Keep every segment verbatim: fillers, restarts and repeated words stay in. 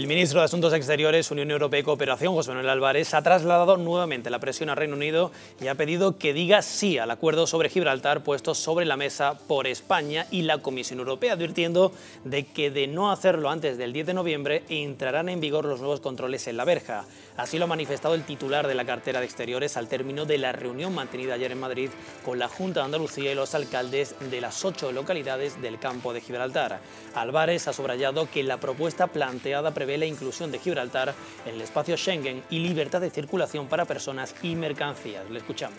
El ministro de Asuntos Exteriores, Unión Europea y Cooperación, José Manuel Álvarez, ha trasladado nuevamente la presión al Reino Unido y ha pedido que diga sí al acuerdo sobre Gibraltar puesto sobre la mesa por España y la Comisión Europea, advirtiendo de que de no hacerlo antes del diez de noviembre entrarán en vigor los nuevos controles en la verja. Así lo ha manifestado el titular de la cartera de Exteriores al término de la reunión mantenida ayer en Madrid con la Junta de Andalucía y los alcaldes de las ocho localidades del campo de Gibraltar. Álvarez ha subrayado que la propuesta planteada prevé la inclusión de Gibraltar en el espacio Schengen y libertad de circulación para personas y mercancías. Le escuchamos.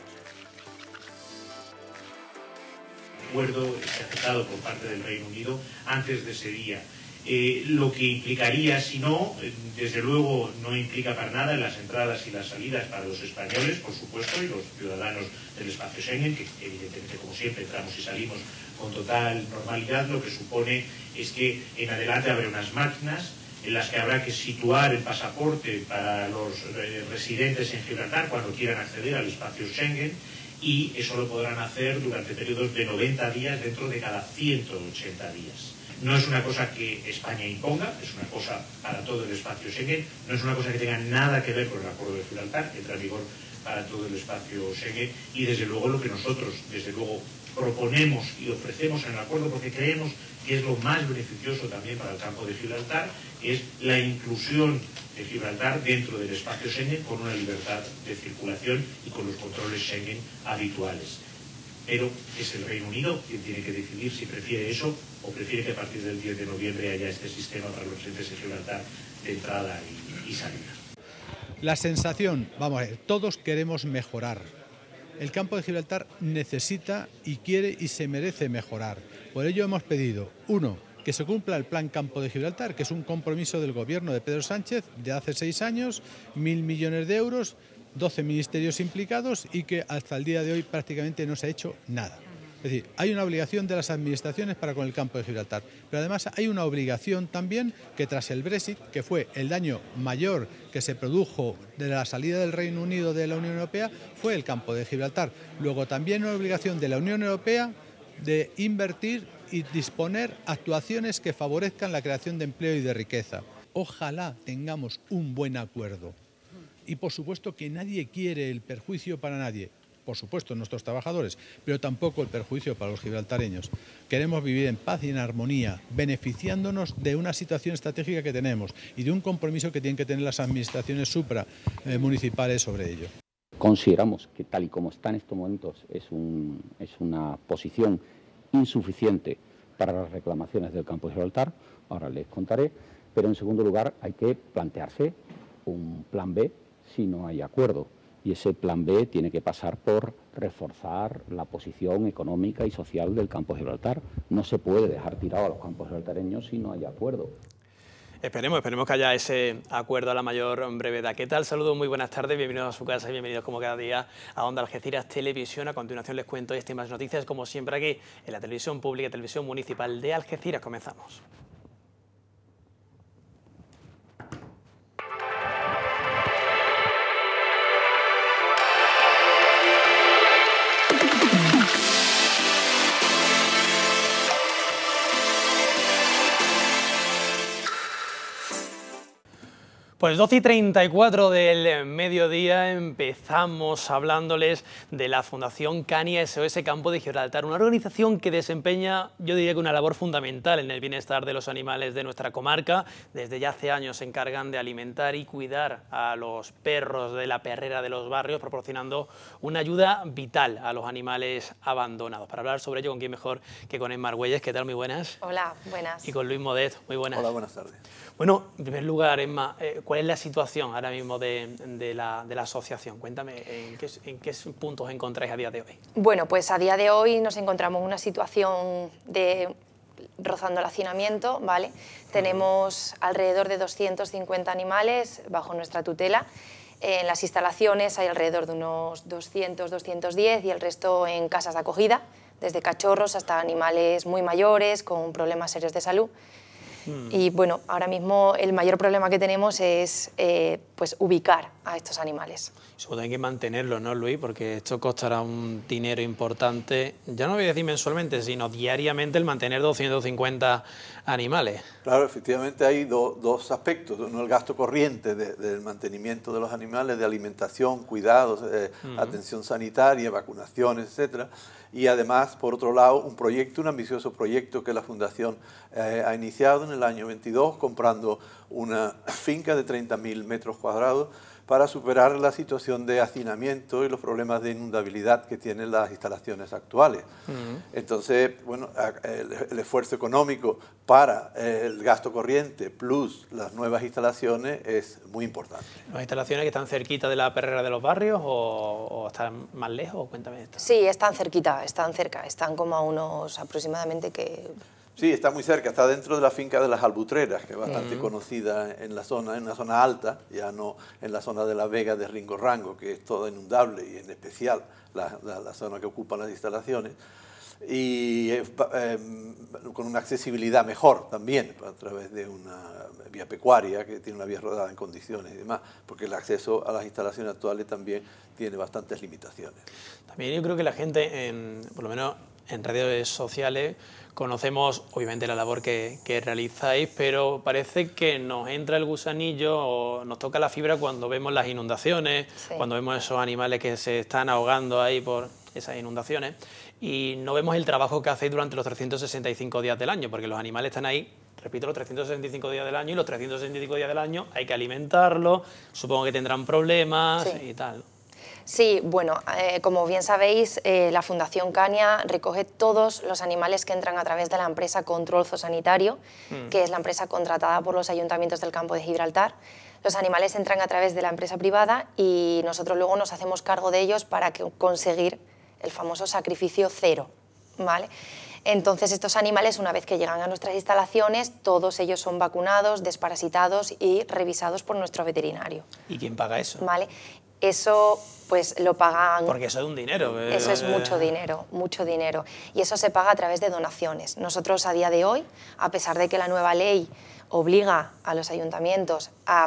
El acuerdo es aceptado por parte del Reino Unido antes de ese día. Eh, lo que implicaría, si no, eh, desde luego no implica para nada en las entradas y las salidas para los españoles, por supuesto, y los ciudadanos del espacio Schengen, que evidentemente, como siempre, entramos y salimos con total normalidad. Lo que supone es que en adelante habrá unas máquinas en las que habrá que situar el pasaporte para los eh, residentes en Gibraltar cuando quieran acceder al espacio Schengen, y eso lo podrán hacer durante periodos de noventa días dentro de cada ciento ochenta días. No es una cosa que España imponga, es una cosa para todo el espacio Schengen, no es una cosa que tenga nada que ver con el acuerdo de Gibraltar, que entra en vigor para todo el espacio Schengen, y desde luego lo que nosotros, desde luego, proponemos y ofrecemos en el acuerdo, porque creemos que es lo más beneficioso también para el campo de Gibraltar, es la inclusión de Gibraltar dentro del espacio Schengen con una libertad de circulación y con los controles Schengen habituales. Pero es el Reino Unido quien tiene que decidir si prefiere eso o prefiere que a partir del diez de noviembre haya este sistema para los residentes de Gibraltar de entrada y, y salida. La sensación, vamos a ver, todos queremos mejorar. El campo de Gibraltar necesita y quiere y se merece mejorar. Por ello hemos pedido, uno, que se cumpla el Plan Campo de Gibraltar, que es un compromiso del gobierno de Pedro Sánchez de hace seis años, mil millones de euros, doce ministerios implicados y que hasta el día de hoy prácticamente no se ha hecho nada. Es decir, hay una obligación de las administraciones para con el campo de Gibraltar, pero además hay una obligación también que tras el Brexit, que fue el daño mayor que se produjo de la salida del Reino Unido de la Unión Europea, fue el campo de Gibraltar. Luego también una obligación de la Unión Europea de invertir y disponer actuaciones que favorezcan la creación de empleo y de riqueza. Ojalá tengamos un buen acuerdo. Y por supuesto que nadie quiere el perjuicio para nadie, por supuesto nuestros trabajadores, pero tampoco el perjuicio para los gibraltareños. Queremos vivir en paz y en armonía, beneficiándonos de una situación estratégica que tenemos y de un compromiso que tienen que tener las administraciones supramunicipales sobre ello. Consideramos que tal y como está en estos momentos es, un, es una posición insuficiente para las reclamaciones del campo de Gibraltar, ahora les contaré, pero en segundo lugar hay que plantearse un plan B si no hay acuerdo, y ese plan B tiene que pasar por reforzar la posición económica y social del campo de Gibraltar. No se puede dejar tirado a los campos gibraltareños si no hay acuerdo. Esperemos, esperemos que haya ese acuerdo a la mayor brevedad. ¿Qué tal? Saludos, muy buenas tardes, bienvenidos a su casa y bienvenidos como cada día a Onda Algeciras Televisión. A continuación les cuento estas y más noticias, como siempre aquí en la televisión pública y televisión municipal de Algeciras. Comenzamos. Pues doce y treinta y cuatro del mediodía empezamos hablándoles de la Fundación Cania S O S Campo de Gibraltar, una organización que desempeña, yo diría que una labor fundamental en el bienestar de los animales de nuestra comarca. Desde ya hace años se encargan de alimentar y cuidar a los perros de la perrera de los barrios, proporcionando una ayuda vital a los animales abandonados. Para hablar sobre ello, ¿con quién mejor que con Emma Argüelles? ¿Qué tal? Muy buenas. Hola, buenas. Y con Luis Modet. Muy buenas. Hola, buenas tardes. Bueno, en primer lugar, Emma, eh, ¿cuál es la situación ahora mismo de, de, la, de la asociación? Cuéntame, ¿en qué, en qué puntos os encontráis a día de hoy? Bueno, pues a día de hoy nos encontramos en una situación de rozando el hacinamiento, ¿vale? Uh-huh. Tenemos alrededor de doscientos cincuenta animales bajo nuestra tutela. En las instalaciones hay alrededor de unos doscientos, doscientos diez y el resto en casas de acogida, desde cachorros hasta animales muy mayores con problemas serios de salud. Mm. Y bueno, ahora mismo el mayor problema que tenemos es eh, pues ubicar a estos animales. Sobre todo hay que mantenerlos, ¿no, Luis? Porque esto costará un dinero importante, ya no voy a decir mensualmente, sino diariamente el mantener doscientos cincuenta animales. Claro, efectivamente hay do, dos aspectos. Uno, el gasto corriente de, del mantenimiento de los animales, de alimentación, cuidados, eh, uh-huh. atención sanitaria, vacunaciones, etcétera. Y además, por otro lado, un proyecto, un ambicioso proyecto que la Fundación eh, ha iniciado en el año veintidós, comprando una finca de treinta mil metros cuadrados para superar la situación de hacinamiento y los problemas de inundabilidad que tienen las instalaciones actuales. Uh-huh. Entonces, bueno, el, el esfuerzo económico para el gasto corriente plus las nuevas instalaciones es muy importante. ¿Las instalaciones que están cerquita de la perrera de los barrios o, o están más lejos? Cuéntame esto. Sí, están cerquita, están cerca, están como a unos aproximadamente que... Sí, está muy cerca, está dentro de la finca de las Albutreras, que es bastante uh-huh. conocida en la zona, en una zona alta, ya no en la zona de la Vega de Ringo Rango, que es toda inundable, y en especial la, la, la zona que ocupan las instalaciones, y eh, eh, con una accesibilidad mejor también, a través de una vía pecuaria, que tiene una vía rodada en condiciones y demás, porque el acceso a las instalaciones actuales también tiene bastantes limitaciones. También yo creo que la gente, en, por lo menos en redes sociales, conocemos obviamente la labor que, que realizáis, pero parece que nos entra el gusanillo o nos toca la fibra cuando vemos las inundaciones, sí. cuando vemos esos animales que se están ahogando ahí por esas inundaciones, y no vemos el trabajo que hacéis durante los trescientos sesenta y cinco días del año, porque los animales están ahí, repito, los trescientos sesenta y cinco días del año, y los trescientos sesenta y cinco días del año hay que alimentarlos, supongo que tendrán problemas sí. y tal. Sí, bueno, eh, como bien sabéis, eh, la Fundación Cania recoge todos los animales que entran a través de la empresa Control Zoosanitario, mm. que es la empresa contratada por los ayuntamientos del Campo de Gibraltar. Los animales entran a través de la empresa privada y nosotros luego nos hacemos cargo de ellos para que, conseguir el famoso sacrificio cero, ¿vale? Entonces, estos animales, una vez que llegan a nuestras instalaciones, todos ellos son vacunados, desparasitados y revisados por nuestro veterinario. ¿Y quién paga eso? ¿Vale? Eso pues lo pagan... Porque eso es un dinero. Eh, eso es mucho dinero, mucho dinero. Y eso se paga a través de donaciones. Nosotros a día de hoy, a pesar de que la nueva ley obliga a los ayuntamientos a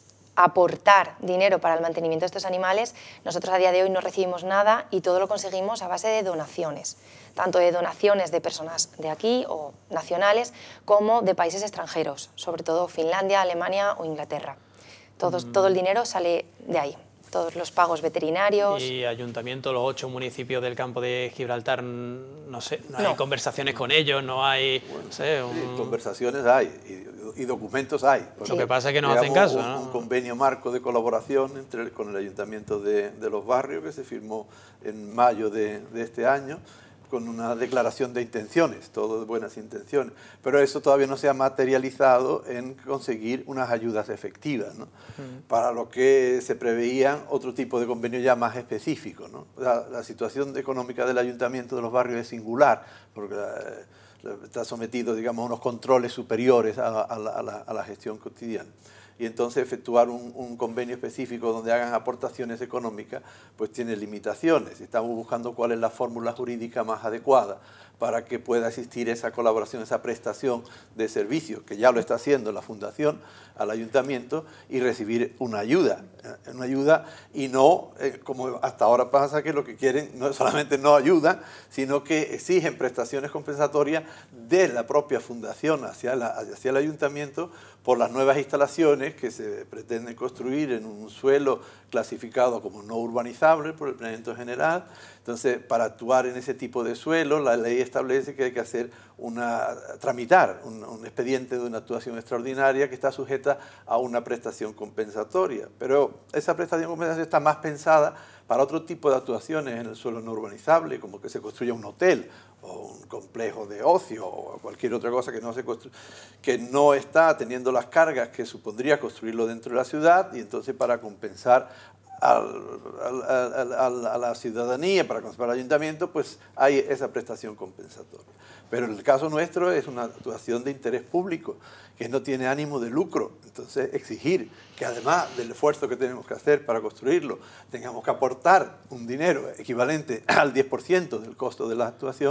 aportar dinero para el mantenimiento de estos animales, nosotros a día de hoy no recibimos nada y todo lo conseguimos a base de donaciones, tanto de donaciones de personas de aquí o nacionales como de países extranjeros, sobre todo Finlandia, Alemania o Inglaterra. Todo, mm. todo el dinero sale de ahí. Todos los pagos veterinarios. ¿Y ayuntamiento, los ocho municipios del Campo de Gibraltar, no sé, no, no. hay conversaciones con ellos, no hay... Bueno, no sé, un... sí, conversaciones hay y, y documentos hay. Sí. Lo que pasa es que no Digamos, hacen caso, un, ¿no? un convenio marco de colaboración entre, con el Ayuntamiento de, de Los Barrios que se firmó en mayo de, de este año, con una declaración de intenciones, todo de buenas intenciones, pero eso todavía no se ha materializado en conseguir unas ayudas efectivas, ¿no? Mm. Para lo que se preveían otro tipo de convenio ya más específico, ¿no? La, la situación económica del Ayuntamiento de Los Barrios es singular, porque la, la, está sometido, digamos, a unos controles superiores a, a, la, a, la, a la gestión cotidiana. Y entonces efectuar un, un convenio específico donde hagan aportaciones económicas, pues tiene limitaciones. Estamos buscando cuál es la fórmula jurídica más adecuada para que pueda existir esa colaboración, esa prestación de servicios, que ya lo está haciendo la Fundación al Ayuntamiento, y recibir una ayuda, una ayuda y no, eh, como hasta ahora pasa, que lo que quieren no solamente no ayuda, sino que exigen prestaciones compensatorias de la propia Fundación hacia, la, hacia el Ayuntamiento por las nuevas instalaciones que se pretenden construir en un suelo clasificado como no urbanizable por el Planeamiento General. Entonces, para actuar en ese tipo de suelo, la ley establece que hay que hacer una, tramitar un, un expediente de una actuación extraordinaria que está sujeta a una prestación compensatoria. Pero esa prestación compensatoria está más pensada para otro tipo de actuaciones en el suelo no urbanizable, como que se construya un hotel o un complejo de ocio o cualquier otra cosa que no, se constru que no está teniendo las cargas que supondría construirlo dentro de la ciudad, y entonces para compensar al, al, al, al, a la ciudadanía, para compensar al ayuntamiento, pues hay esa prestación compensatoria. Pero en el caso nuestro es una actuación de interés público, que no tiene ánimo de lucro. Entonces, exigir que además del esfuerzo que tenemos que hacer para construirlo, tengamos que aportar un dinero equivalente al diez por ciento del costo de la actuación,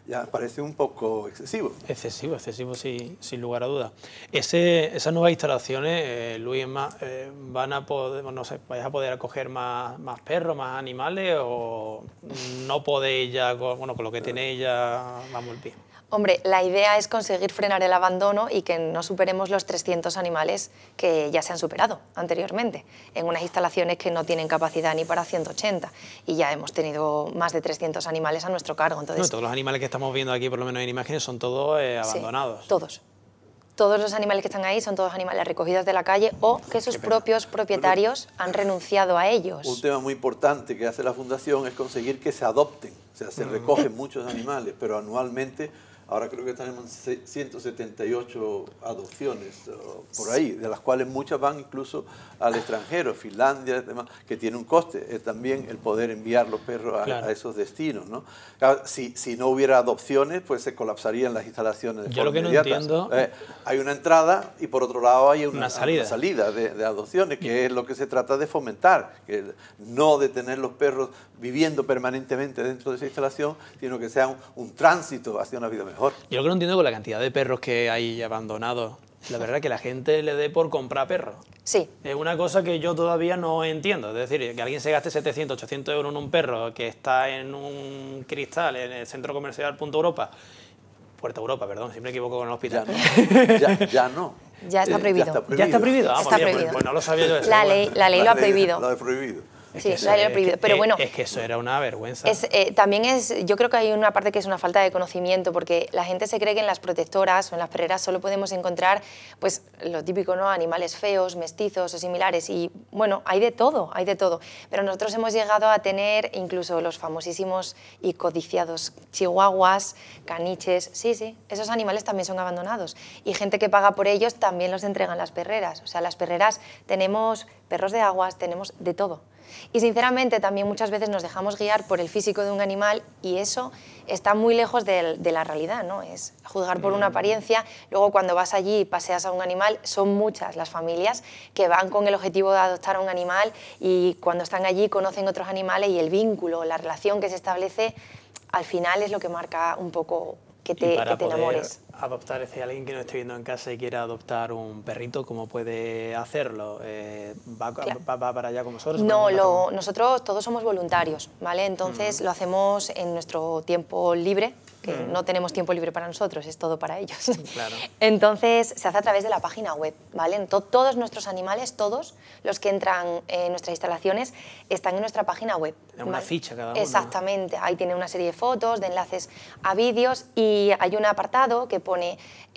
ya parece un poco excesivo. Excesivo, excesivo, sí, sin lugar a dudas. Ese, esas nuevas instalaciones, eh, Luis, más, eh, van a poder, no sé, ¿vais a poder acoger más, más perros, más animales o no podéis ya, con, bueno, con lo que tenéis ya vamos el pie? Hombre, la idea es conseguir frenar el abandono y que no superemos los trescientos animales que ya se han superado anteriormente, en unas instalaciones que no tienen capacidad ni para ciento ochenta, y ya hemos tenido más de trescientos animales a nuestro cargo. Entonces, no, todos los animales que estamos viendo aquí, por lo menos en imágenes, son todos eh, abandonados. Sí, todos. Todos los animales que están ahí son todos animales recogidos de la calle o que sus propios propietarios han renunciado a ellos. Un tema muy importante que hace la Fundación es conseguir que se adopten. O sea, se recogen muchos animales, pero anualmente, ahora creo que tenemos ciento setenta y ocho adopciones por ahí, de las cuales muchas van incluso al extranjero, Finlandia, demás, que tiene un coste. Es también el poder enviar los perros a, claro. a esos destinos, ¿no? Claro, si, si no hubiera adopciones, pues se colapsarían las instalaciones de Yo forma lo que inmediata. no entiendo... Eh, hay una entrada y por otro lado hay una, una salida, una salida de, de adopciones, que es lo que se trata de fomentar, que no de tener los perros viviendo permanentemente dentro de esa instalación, sino que sea un, un tránsito hacia una vida mejor. Yo lo que no entiendo con la cantidad de perros que hay abandonados, la verdad es que la gente le dé por comprar perros. Sí. Es una cosa que yo todavía no entiendo. Es decir, que alguien se gaste setecientos, ochocientos euros en un perro que está en un cristal en el centro comercial Punto Europa, Puerta Europa, perdón, siempre me equivoco con el hospital. Ya no. Ya, ya no. Ya está prohibido. Ya está prohibido. ¿Ya está prohibido? Ah, está pues, prohibido. Pues, pues no lo sabía yo eso. La ley, la ley la lo ha ley, prohibido. Lo ha prohibido. Es Sí, que eso, la ley lo ha es prohibido. que, Pero es, bueno, es que eso era una vergüenza. Es, eh, también es, yo creo que hay una parte que es una falta de conocimiento, porque la gente se cree que en las protectoras o en las perreras solo podemos encontrar, pues, lo típico, ¿no? Animales feos, mestizos o similares. Y bueno, hay de todo, hay de todo. Pero nosotros hemos llegado a tener incluso los famosísimos y codiciados chihuahuas, caniches. Sí, sí, esos animales también son abandonados. Y gente que paga por ellos también los entregan las perreras. O sea, las perreras tenemos perros de aguas, tenemos de todo. Y sinceramente también muchas veces nos dejamos guiar por el físico de un animal y eso está muy lejos de, de la realidad, ¿no? Es juzgar por una apariencia. Luego cuando vas allí y paseas a un animal, son muchas las familias que van con el objetivo de adoptar a un animal y cuando están allí conocen otros animales y el vínculo, la relación que se establece, al final es lo que marca un poco que te, y para que te poder enamores. adoptar, si alguien que no esté viendo en casa y quiere adoptar un perrito, ¿cómo puede hacerlo? Eh, ¿va, Claro. va, ¿Va para allá con vosotros? No, lo, nosotros todos somos voluntarios, ¿vale? Entonces Mm. lo hacemos en nuestro tiempo libre, que Mm. no tenemos tiempo libre para nosotros, es todo para ellos. Claro. Entonces se hace a través de la página web, ¿vale? Entonces, todos nuestros animales, todos los que entran en nuestras instalaciones, están en nuestra página web. En una ¿vale? ficha cada uno. Exactamente, ahí tiene una serie de fotos, de enlaces a vídeos y hay un apartado que pone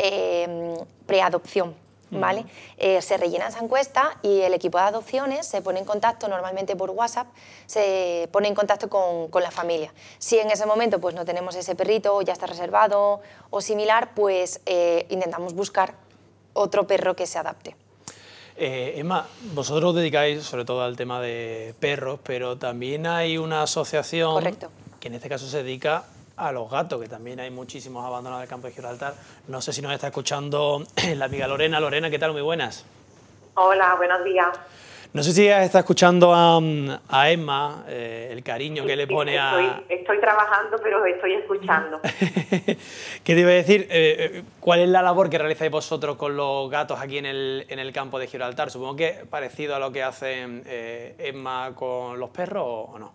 eh, preadopción. ¿Vale? Mm. Eh, se rellena esa encuesta y el equipo de adopciones se pone en contacto, normalmente por WhatsApp, se pone en contacto con, con la familia. Si en ese momento pues, no tenemos ese perrito o ya está reservado o similar, pues eh, intentamos buscar otro perro que se adapte. Eh, Emma, vosotros os dedicáis sobre todo al tema de perros, pero también hay una asociación Correcto. que en este caso se dedica a los gatos, que también hay muchísimos abandonados del campo de Gibraltar. No sé si nos está escuchando la amiga Lorena. Lorena, ¿qué tal? Muy buenas. Hola, buenos días. No sé si está escuchando a, a Emma, eh, el cariño que le pone estoy, a... Estoy trabajando, pero estoy escuchando. ¿Qué te iba a decir? Eh, ¿Cuál es la labor que realizáis vosotros con los gatos aquí en el, en el campo de Gibraltar? Supongo que es parecido a lo que hace eh, Emma con los perros, ¿o, o no?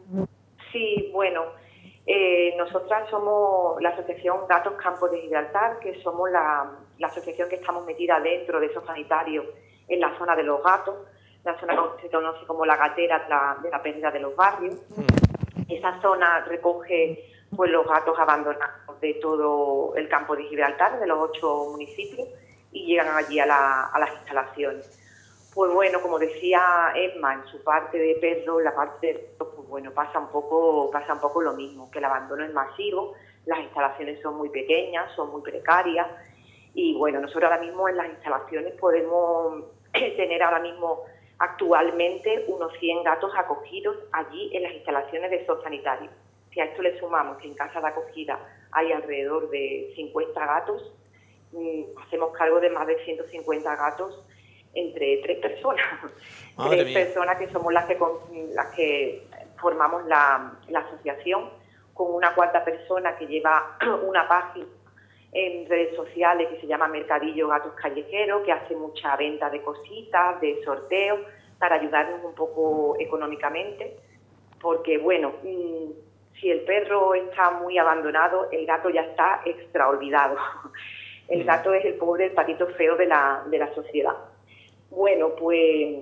Sí, bueno, eh, nosotras somos la asociación Gatos Campos de Gibraltar, que somos la, la asociación que estamos metida dentro de esos sanitarios en la zona de los gatos, la zona que se conoce como la gatera la, de la pérdida de los barrios. Mm. Esa zona recoge pues, los gatos abandonados de todo el campo de Gibraltar, de los ocho municipios, y llegan allí a, la, a las instalaciones. Pues bueno, como decía Emma, en su parte de perro, la parte de perro, pues bueno, pasa un poco, pasa un poco lo mismo, que el abandono es masivo, las instalaciones son muy pequeñas, son muy precarias, y bueno, nosotros ahora mismo en las instalaciones podemos tener ahora mismo actualmente unos cien gatos acogidos allí en las instalaciones de sociosanitarios. Si a esto le sumamos que en casa de acogida hay alrededor de cincuenta gatos, hacemos cargo de más de ciento cincuenta gatos entre tres personas. Madre tres mía. personas que somos las que, las que formamos la, la asociación, con una cuarta persona que lleva una página en redes sociales que se llama Mercadillo Gatos Callejeros, que hace mucha venta de cositas, de sorteos, para ayudarnos un poco económicamente, porque bueno, si el perro está muy abandonado, el gato ya está extra olvidado. El gato es el pobre, el patito feo de la, de la sociedad. Bueno, pues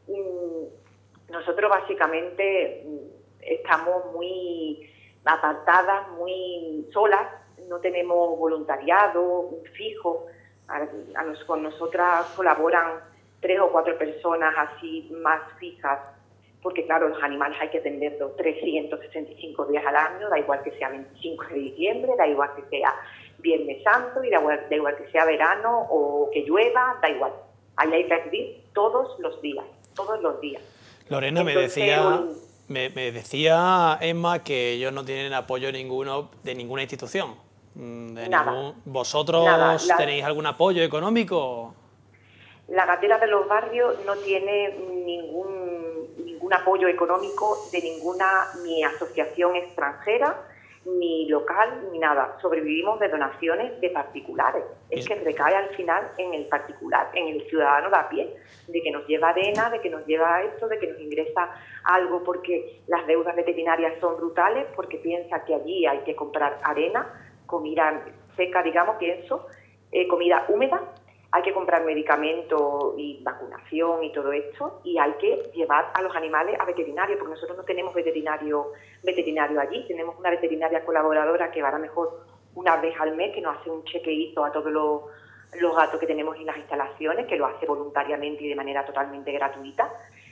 nosotros básicamente estamos muy apartadas, muy solas, no tenemos voluntariado fijo. A, a nos, con nosotras colaboran tres o cuatro personas así más fijas, porque claro, los animales hay que atenderlos trescientos sesenta y cinco días al año, da igual que sea veinticinco de diciembre, da igual que sea Viernes Santo, y da igual, da igual que sea verano o que llueva, da igual. Ahí hay que acudir todos los días, todos los días. Lorena, Entonces, me decía... Me, me decía Emma que ellos no tienen apoyo ninguno de ninguna institución. De nada. Ningún, ¿Vosotros nada. La, tenéis algún apoyo económico? La Gatera de los Barrios no tiene ningún, ningún apoyo económico de ninguna ni asociación extranjera, ni local, ni nada. Sobrevivimos de donaciones de particulares. Es que recae al final en el particular, en el ciudadano de a pie, de que nos lleva arena, de que nos lleva esto, de que nos ingresa algo porque las deudas veterinarias son brutales, porque piensa que allí hay que comprar arena, comida seca, digamos, pienso, eh, comida húmeda, hay que comprar medicamentos y vacunación y todo esto, y hay que llevar a los animales a veterinario, porque nosotros no tenemos veterinario, veterinario allí, tenemos una veterinaria colaboradora que va a lo mejor una vez al mes, que nos hace un chequeíto a todos los, los gatos que tenemos en las instalaciones, que lo hace voluntariamente y de manera totalmente gratuita,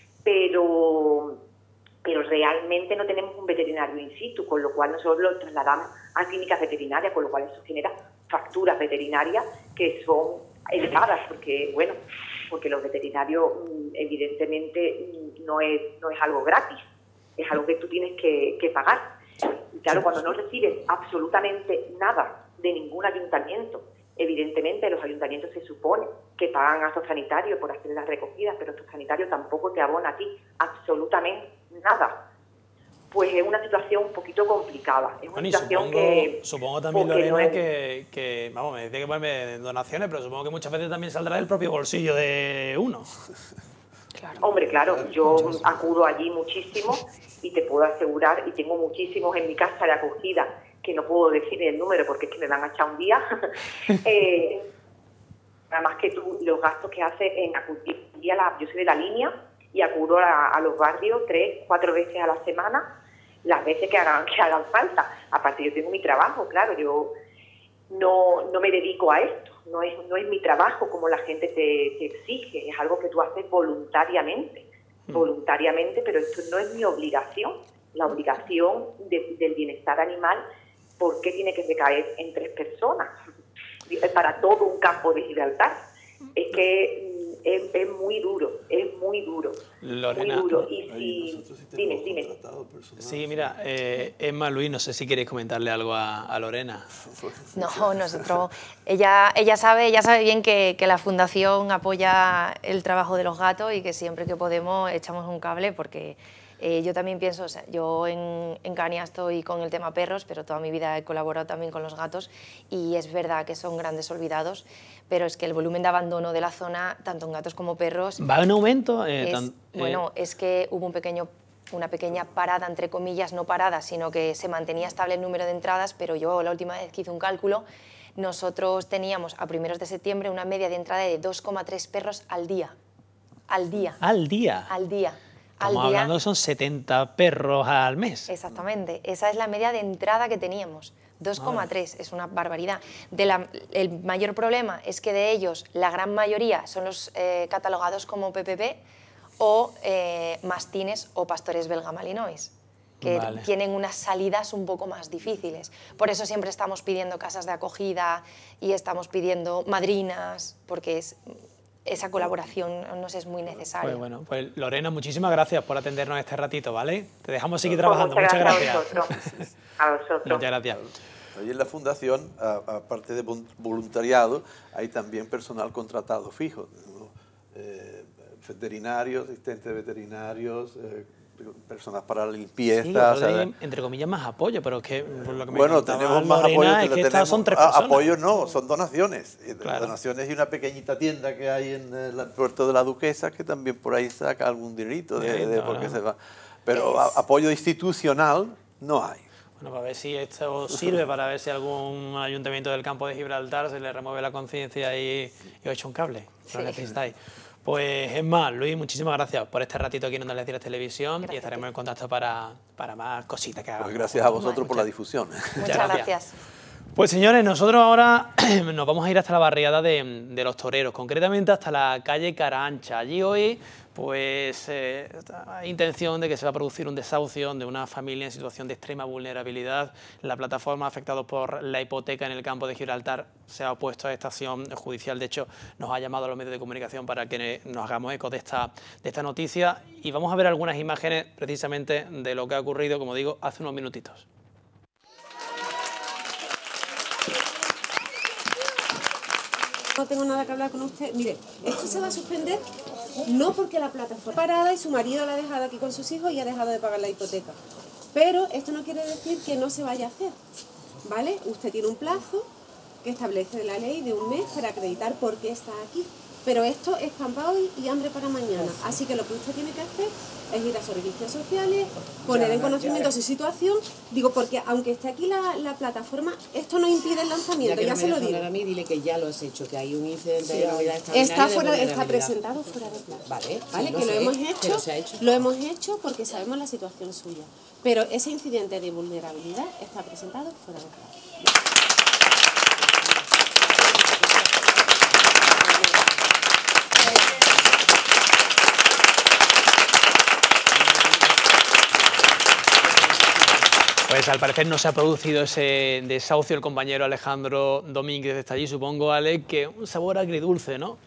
pero, pero realmente no tenemos un veterinario in situ, con lo cual nosotros lo trasladamos a clínicas veterinarias, con lo cual eso genera facturas veterinarias que son elevadas, porque bueno, porque los veterinarios evidentemente no es, no es algo gratis, es algo que tú tienes que, que pagar. Y claro, cuando no recibes absolutamente nada de ningún ayuntamiento, evidentemente los ayuntamientos se supone que pagan a estos sanitarios por hacer las recogidas, pero estos sanitarios tampoco te abonan a ti absolutamente nada. Pues es una situación un poquito complicada. Es una bueno, situación supongo, que... Supongo también, Lorena, no es... que, que... Vamos, me dice que ponerme donaciones, pero supongo que muchas veces también saldrá del propio bolsillo de uno. Claro. Hombre, claro, yo acudo allí muchísimo y te puedo asegurar, y tengo muchísimos en mi casa de acogida, que no puedo decir el número porque es que me van a echar un día. eh, además que tú, los gastos que haces en acudir, a la, yo soy de la línea, y acudo a, a los barrios tres, cuatro veces a la semana, las veces que hagan, que hagan falta. Aparte yo tengo mi trabajo, claro, yo no, no me dedico a esto, no es, no es mi trabajo como la gente te, te exige, es algo que tú haces voluntariamente, mm. voluntariamente, pero esto no es mi obligación. La obligación de, del bienestar animal, ¿por qué tiene que recaer en tres personas? Para todo un campo de Gibraltar. Es que Es, es muy duro, es muy duro, Lorena, muy duro. Y si, sí dime, dime. Sí, mira, eh, Emma, Luis, no sé si queréis comentarle algo a, a Lorena. No, nosotros, ella, ella sabe, ella sabe bien que, que la Fundación apoya el trabajo de los gatos y que siempre que podemos echamos un cable, porque eh, yo también pienso, o sea, yo en, en Cania estoy con el tema perros, pero toda mi vida he colaborado también con los gatos, y es verdad que son grandes olvidados, pero es que el volumen de abandono de la zona, tanto en gatos como perros... ¿Va en aumento? Eh, es, tan, eh... Bueno, es que hubo un pequeño, una pequeña parada, entre comillas, no parada, sino que se mantenía estable el número de entradas, pero yo la última vez que hice un cálculo, nosotros teníamos a primeros de septiembre una media de entrada de dos coma tres perros al día. Al día. ¿Al día? Al día. Estamos al día. hablando que son setenta perros al mes. Exactamente, esa es la media de entrada que teníamos. dos coma tres, es una barbaridad. De la, el mayor problema es que de ellos la gran mayoría son los eh, catalogados como P P P o eh, mastines o pastores belga malinois, que vale. tienen unas salidas un poco más difíciles. Por eso siempre estamos pidiendo casas de acogida y estamos pidiendo madrinas, porque es, esa colaboración nos es muy necesaria. Pues bueno, pues Lorena, muchísimas gracias por atendernos este ratito, ¿vale? Te dejamos seguir trabajando. Muchas, Muchas gracias. gracias. A vosotros. Muchas gracias. Ahí en la Fundación, aparte de voluntariado, hay también personal contratado fijo, ¿no? eh, veterinarios, asistentes veterinarios, eh, personas para la limpieza. Sí, o sea, de, entre comillas, más apoyo, pero es que por lo que me bueno, tenemos más Lorena, apoyo que, es que tenemos, estas son tres personas. apoyos no, son donaciones. Claro. Donaciones y una pequeñita tienda que hay en el puerto de la Duquesa que también por ahí saca algún dinerito de, de porque se va. Pero a, apoyo institucional no hay. Bueno, para ver si esto sirve, para ver si algún ayuntamiento del campo de Gibraltar se le remueve la conciencia y, y os echa un cable. Lo necesitáis. Pues es más, Luis, muchísimas gracias por este ratito aquí en Onda Algeciras Televisión gracias y estaremos en contacto para, para más cositas que hagamos. Pues gracias a vosotros por la difusión. Muchas, Muchas gracias. gracias. Pues señores, nosotros ahora nos vamos a ir hasta la barriada de, de los toreros, concretamente hasta la calle Cara Ancha. Allí hoy pues eh, hay intención de que se va a producir un desahucio de una familia en situación de extrema vulnerabilidad. La plataforma afectados por la hipoteca en el campo de Gibraltar se ha opuesto a esta acción judicial. De hecho, nos ha llamado a los medios de comunicación para que nos hagamos eco de esta, de esta noticia y vamos a ver algunas imágenes precisamente de lo que ha ocurrido, como digo, hace unos minutitos. No tengo nada que hablar con usted. Mire, esto se va a suspender no porque la plataforma parada y su marido la ha dejado aquí con sus hijos y ha dejado de pagar la hipoteca. Pero esto no quiere decir que no se vaya a hacer, ¿vale? Usted tiene un plazo que establece la ley de un mes para acreditar por qué está aquí. Pero esto es pan para hoy y hambre para mañana. Así que lo que usted tiene que hacer es ir a servicios sociales, poner en conocimiento su situación. Digo, porque aunque esté aquí la, la plataforma, esto no impide el lanzamiento, ya, ya no se lo digo. A mí, dile que ya lo has hecho, que hay un incidente sí, de novedad está fuera, está presentado fuera de plazo. Vale, vale, sí, que lo, sé, hemos hecho, lo, se ha hecho. lo hemos hecho porque sabemos la situación suya. Pero ese incidente de vulnerabilidad está presentado fuera de plazo. Pues al parecer no se ha producido ese desahucio. El compañero Alejandro Domínguez está allí, supongo, Ale, que un sabor agridulce, ¿no?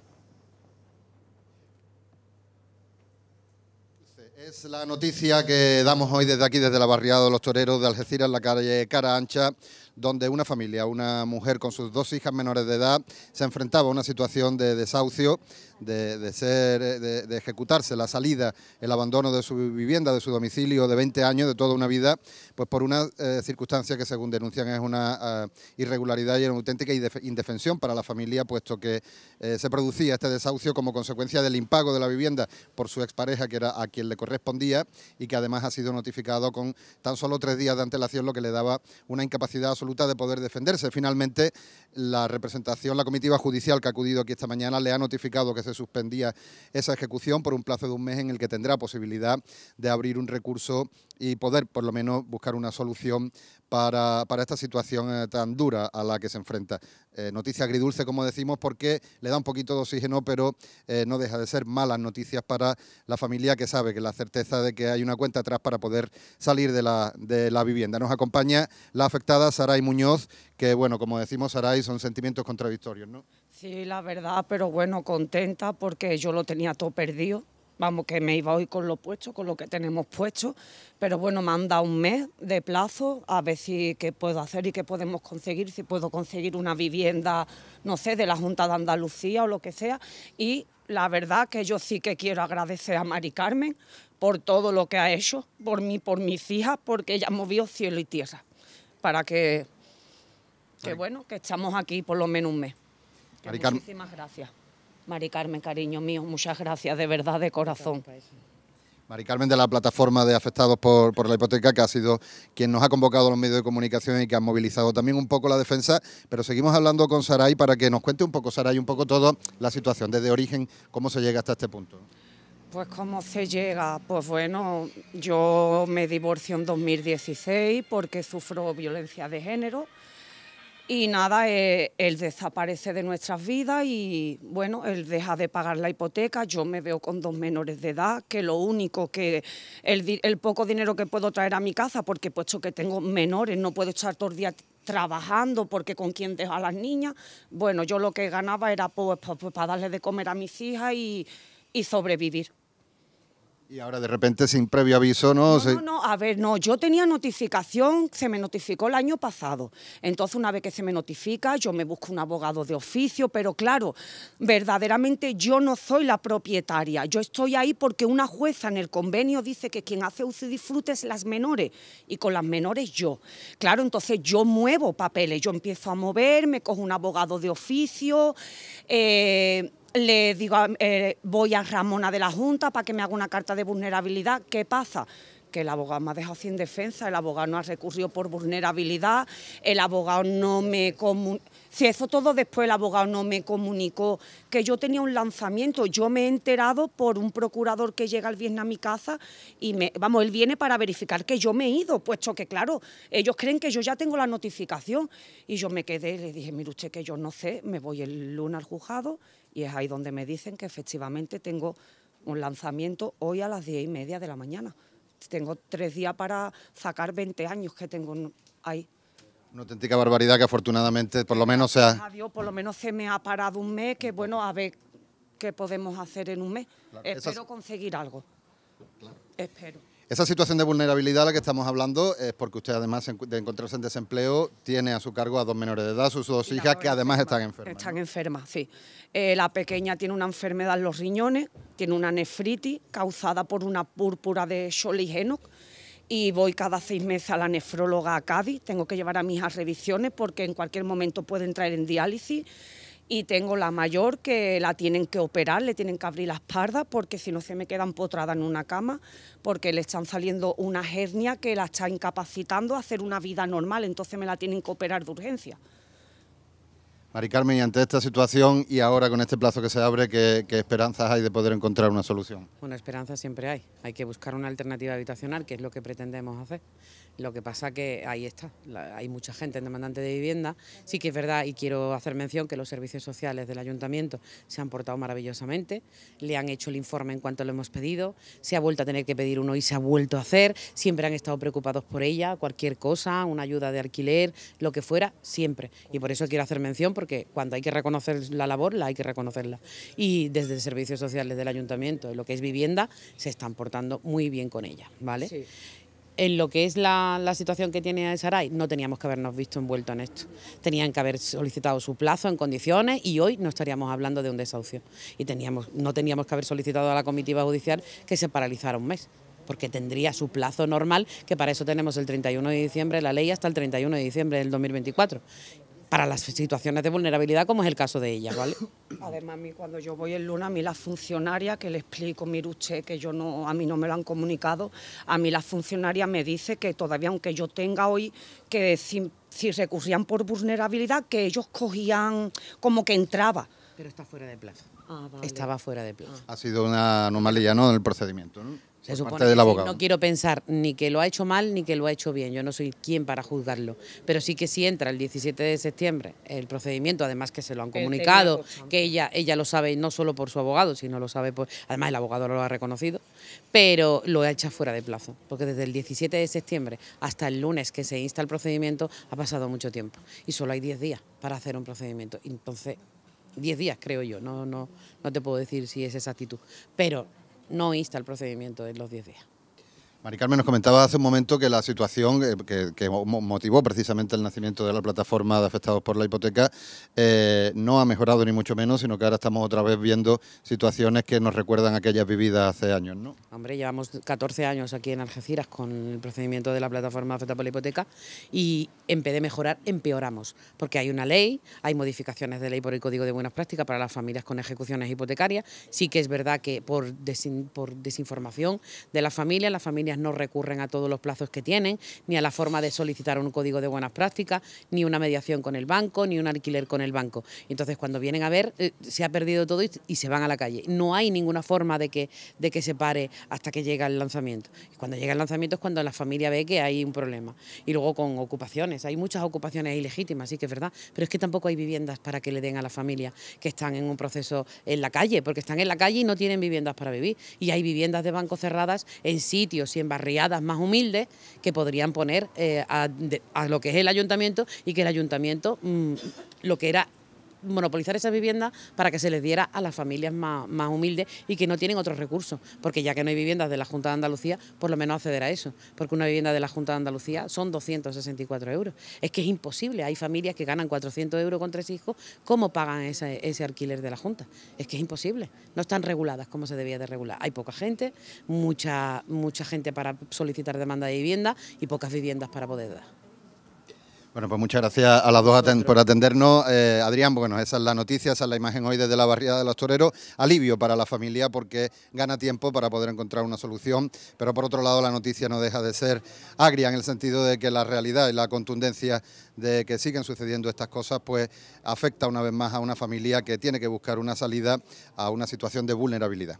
Es la noticia que damos hoy desde aquí, desde la barriada de los toreros de Algeciras, en la calle Cara Ancha, donde una familia, una mujer con sus dos hijas menores de edad, se enfrentaba a una situación de desahucio, de, de, ser, de, de ejecutarse la salida, el abandono de su vivienda, de su domicilio de veinte años, de toda una vida, pues por una eh, circunstancia que según denuncian es una uh, irregularidad y una auténtica indefensión para la familia, puesto que eh, se producía este desahucio como consecuencia del impago de la vivienda por su expareja, que era a quien le correspondía, y que además ha sido notificado con tan solo tres días de antelación, lo que le daba una incapacidad absoluta de poder defenderse. Finalmente, la representación, la comitiva judicial que ha acudido aquí esta mañana, le ha notificado que se suspendía esa ejecución por un plazo de un mes en el que tendrá posibilidad de abrir un recurso y poder por lo menos buscar una solución para, para esta situación eh, tan dura a la que se enfrenta. Eh, noticia agridulce, como decimos, porque le da un poquito de oxígeno, pero eh, no deja de ser malas noticias para la familia, que sabe que la certeza de que hay una cuenta atrás para poder salir de la, de la vivienda. Nos acompaña la afectada Saray Muñoz, que bueno, como decimos, Saray, son sentimientos contradictorios, ¿no? Sí, la verdad, pero bueno, contenta porque yo lo tenía todo perdido. Vamos, que me iba hoy con lo puesto, con lo que tenemos puesto, pero bueno, me han dado un mes de plazo a ver si qué puedo hacer y qué podemos conseguir, si puedo conseguir una vivienda, no sé, de la Junta de Andalucía o lo que sea. Y la verdad que yo sí que quiero agradecer a Mari Carmen por todo lo que ha hecho, por mí, por mis hijas, porque ella movió cielo y tierra, para que, que bueno, que estamos aquí por lo menos un mes. Muchísimas gracias. Mari Carmen, cariño mío, muchas gracias, de verdad, de corazón. Mari Carmen, de la plataforma de afectados por, por la hipoteca, que ha sido quien nos ha convocado a los medios de comunicación y que ha movilizado también un poco la defensa, pero seguimos hablando con Saray para que nos cuente un poco, Saray, un poco todo la situación, desde origen, cómo se llega hasta este punto. Pues cómo se llega, pues bueno, yo me divorcio en dos mil dieciséis porque sufro violencia de género. Y nada, eh, él desaparece de nuestras vidas y, bueno, él deja de pagar la hipoteca. Yo me veo con dos menores de edad, que lo único que, el, el poco dinero que puedo traer a mi casa, porque puesto que tengo menores, no puedo estar todo el día trabajando, porque con quién dejo a las niñas. Bueno, yo lo que ganaba era pues, pues, pues para darle de comer a mis hijas y, y sobrevivir. Y ahora de repente, sin previo aviso, ¿no? No, no, no, a ver, no, yo tenía notificación, se me notificó el año pasado. Entonces, una vez que se me notifica, yo me busco un abogado de oficio, pero claro, verdaderamente yo no soy la propietaria. Yo estoy ahí porque una jueza en el convenio dice que quien hace uso y disfrute es las menores, y con las menores yo. Claro, entonces yo muevo papeles, yo empiezo a mover, me cojo un abogado de oficio, eh... le digo, eh, voy a Ramona de la Junta para que me haga una carta de vulnerabilidad. ¿Qué pasa? Que el abogado me ha dejado sin defensa, el abogado no ha recurrido por vulnerabilidad, el abogado no me comunicó, si eso todo después el abogado no me comunicó que yo tenía un lanzamiento. Yo me he enterado por un procurador que llega el viernes a mi casa y, me, vamos, él viene para verificar que yo me he ido, puesto que, claro, ellos creen que yo ya tengo la notificación. Y yo me quedé y le dije, mire usted que yo no sé, me voy el lunes al juzgado y es ahí donde me dicen que efectivamente tengo un lanzamiento hoy a las diez y media de la mañana. Tengo tres días para sacar veinte años que tengo ahí. Una auténtica barbaridad que afortunadamente por lo menos sea... Adiós, por lo menos se me ha parado un mes, que bueno, a ver qué podemos hacer en un mes. Claro, Espero esas... conseguir algo. Claro. Espero. Esa situación de vulnerabilidad a la que estamos hablando es porque usted, además de encontrarse en desempleo, tiene a su cargo a dos menores de edad, sus dos hijas, que además enferma, están enfermas. Están ¿no? enfermas, sí. Eh, la pequeña tiene una enfermedad en los riñones, tiene una nefritis causada por una púrpura de Scholli-Henoch, y voy cada seis meses a la nefróloga a Cádiz. Tengo que llevar a mis hijas revisiones porque en cualquier momento puede entrar en diálisis. Y tengo la mayor que la tienen que operar, le tienen que abrir la espalda porque si no se me queda empotrada en una cama, porque le están saliendo una hernia que la está incapacitando a hacer una vida normal, entonces me la tienen que operar de urgencia. Mari Carmen, y ante esta situación y ahora con este plazo que se abre, ¿qué, qué esperanzas hay de poder encontrar una solución? Bueno, esperanzas siempre hay. Hay que buscar una alternativa habitacional, que es lo que pretendemos hacer. Lo que pasa que ahí está, la, hay mucha gente demandante de vivienda. Sí que es verdad, y quiero hacer mención, que los servicios sociales del ayuntamiento se han portado maravillosamente, le han hecho el informe en cuanto lo hemos pedido, se ha vuelto a tener que pedir uno y se ha vuelto a hacer, siempre han estado preocupados por ella, cualquier cosa, una ayuda de alquiler, lo que fuera, siempre. Y por eso quiero hacer mención, porque cuando hay que reconocer la labor, la hay que reconocerla. Y desde servicios sociales del ayuntamiento, en lo que es vivienda, se están portando muy bien con ella, ¿vale? Sí. En lo que es la, la situación que tiene Saray, no teníamos que habernos visto envueltos en esto. Tenían que haber solicitado su plazo en condiciones y hoy no estaríamos hablando de un desahucio. Y teníamos, no teníamos que haber solicitado a la comitiva judicial que se paralizara un mes, porque tendría su plazo normal, que para eso tenemos el treinta y uno de diciembre, la ley hasta el treinta y uno de diciembre del dos mil veinticuatro. Para las situaciones de vulnerabilidad, como es el caso de ella, ¿vale? Además, a mí, cuando yo voy el lunes, a mí las funcionarias, que le explico, mire usted, que yo no, a mí no me lo han comunicado, a mí las funcionarias me dice que todavía, aunque yo tenga hoy, que si, si recurrían por vulnerabilidad, que ellos cogían como que entraba. Pero está fuera de plazo. Ah, vale. Estaba fuera de plazo. Ha sido una anomalía, ¿no?, en el procedimiento, ¿no? Se supone que sí. No quiero pensar ni que lo ha hecho mal ni que lo ha hecho bien, yo no soy quien para juzgarlo, pero sí que si entra el diecisiete de septiembre el procedimiento, además que se lo han comunicado, que ella ella lo sabe no solo por su abogado, sino lo sabe por, además el abogado lo ha reconocido, pero lo ha hecho fuera de plazo, porque desde el diecisiete de septiembre hasta el lunes que se insta el procedimiento ha pasado mucho tiempo y solo hay diez días para hacer un procedimiento, entonces diez días creo yo, no, no, no te puedo decir si es exactitud, pero no insta el procedimiento en los diez días. Mari Carmen, nos comentaba hace un momento que la situación eh, que, que motivó precisamente el nacimiento de la plataforma de afectados por la hipoteca eh, no ha mejorado ni mucho menos, sino que ahora estamos otra vez viendo situaciones que nos recuerdan aquellas vividas hace años, ¿no? Hombre, llevamos catorce años aquí en Algeciras con el procedimiento de la plataforma afectada por la hipoteca y en vez de mejorar, empeoramos, porque hay una ley, hay modificaciones de ley por el Código de Buenas Prácticas para las familias con ejecuciones hipotecarias. Sí que es verdad que por, desin, por desinformación de las familias, las familias no recurren a todos los plazos que tienen, ni a la forma de solicitar un código de buenas prácticas, ni una mediación con el banco, ni un alquiler con el banco. Entonces, cuando vienen a ver, eh, se ha perdido todo y, y se van a la calle. No hay ninguna forma de que, de que se pare hasta que llega el lanzamiento. Y cuando llega el lanzamiento es cuando la familia ve que hay un problema. Y luego con ocupaciones, hay muchas ocupaciones ilegítimas, sí que es verdad, pero es que tampoco hay viviendas para que le den a la familia que están en un proceso en la calle, porque están en la calle y no tienen viviendas para vivir. Y hay viviendas de banco cerradas en sitios y en barriadas más humildes que podrían poner eh, a, de, a lo que es el ayuntamiento y que el ayuntamiento, mmm, lo que era monopolizar esas viviendas para que se les diera a las familias más, más humildes y que no tienen otros recursos, porque ya que no hay viviendas de la Junta de Andalucía, por lo menos acceder a eso, porque una vivienda de la Junta de Andalucía son doscientos sesenta y cuatro euros. Es que es imposible, hay familias que ganan cuatrocientos euros con tres hijos, ¿cómo pagan ese, ese alquiler de la Junta? Es que es imposible, no están reguladas como se debía de regular. Hay poca gente, mucha, mucha gente para solicitar demanda de vivienda y pocas viviendas para poder dar. Bueno, pues muchas gracias a las dos aten por atendernos. Eh, Adrián, bueno, esa es la noticia, esa es la imagen hoy desde la barriada de los Toreros. Alivio para la familia porque gana tiempo para poder encontrar una solución, pero por otro lado la noticia no deja de ser agria en el sentido de que la realidad y la contundencia de que siguen sucediendo estas cosas pues afecta una vez más a una familia que tiene que buscar una salida a una situación de vulnerabilidad.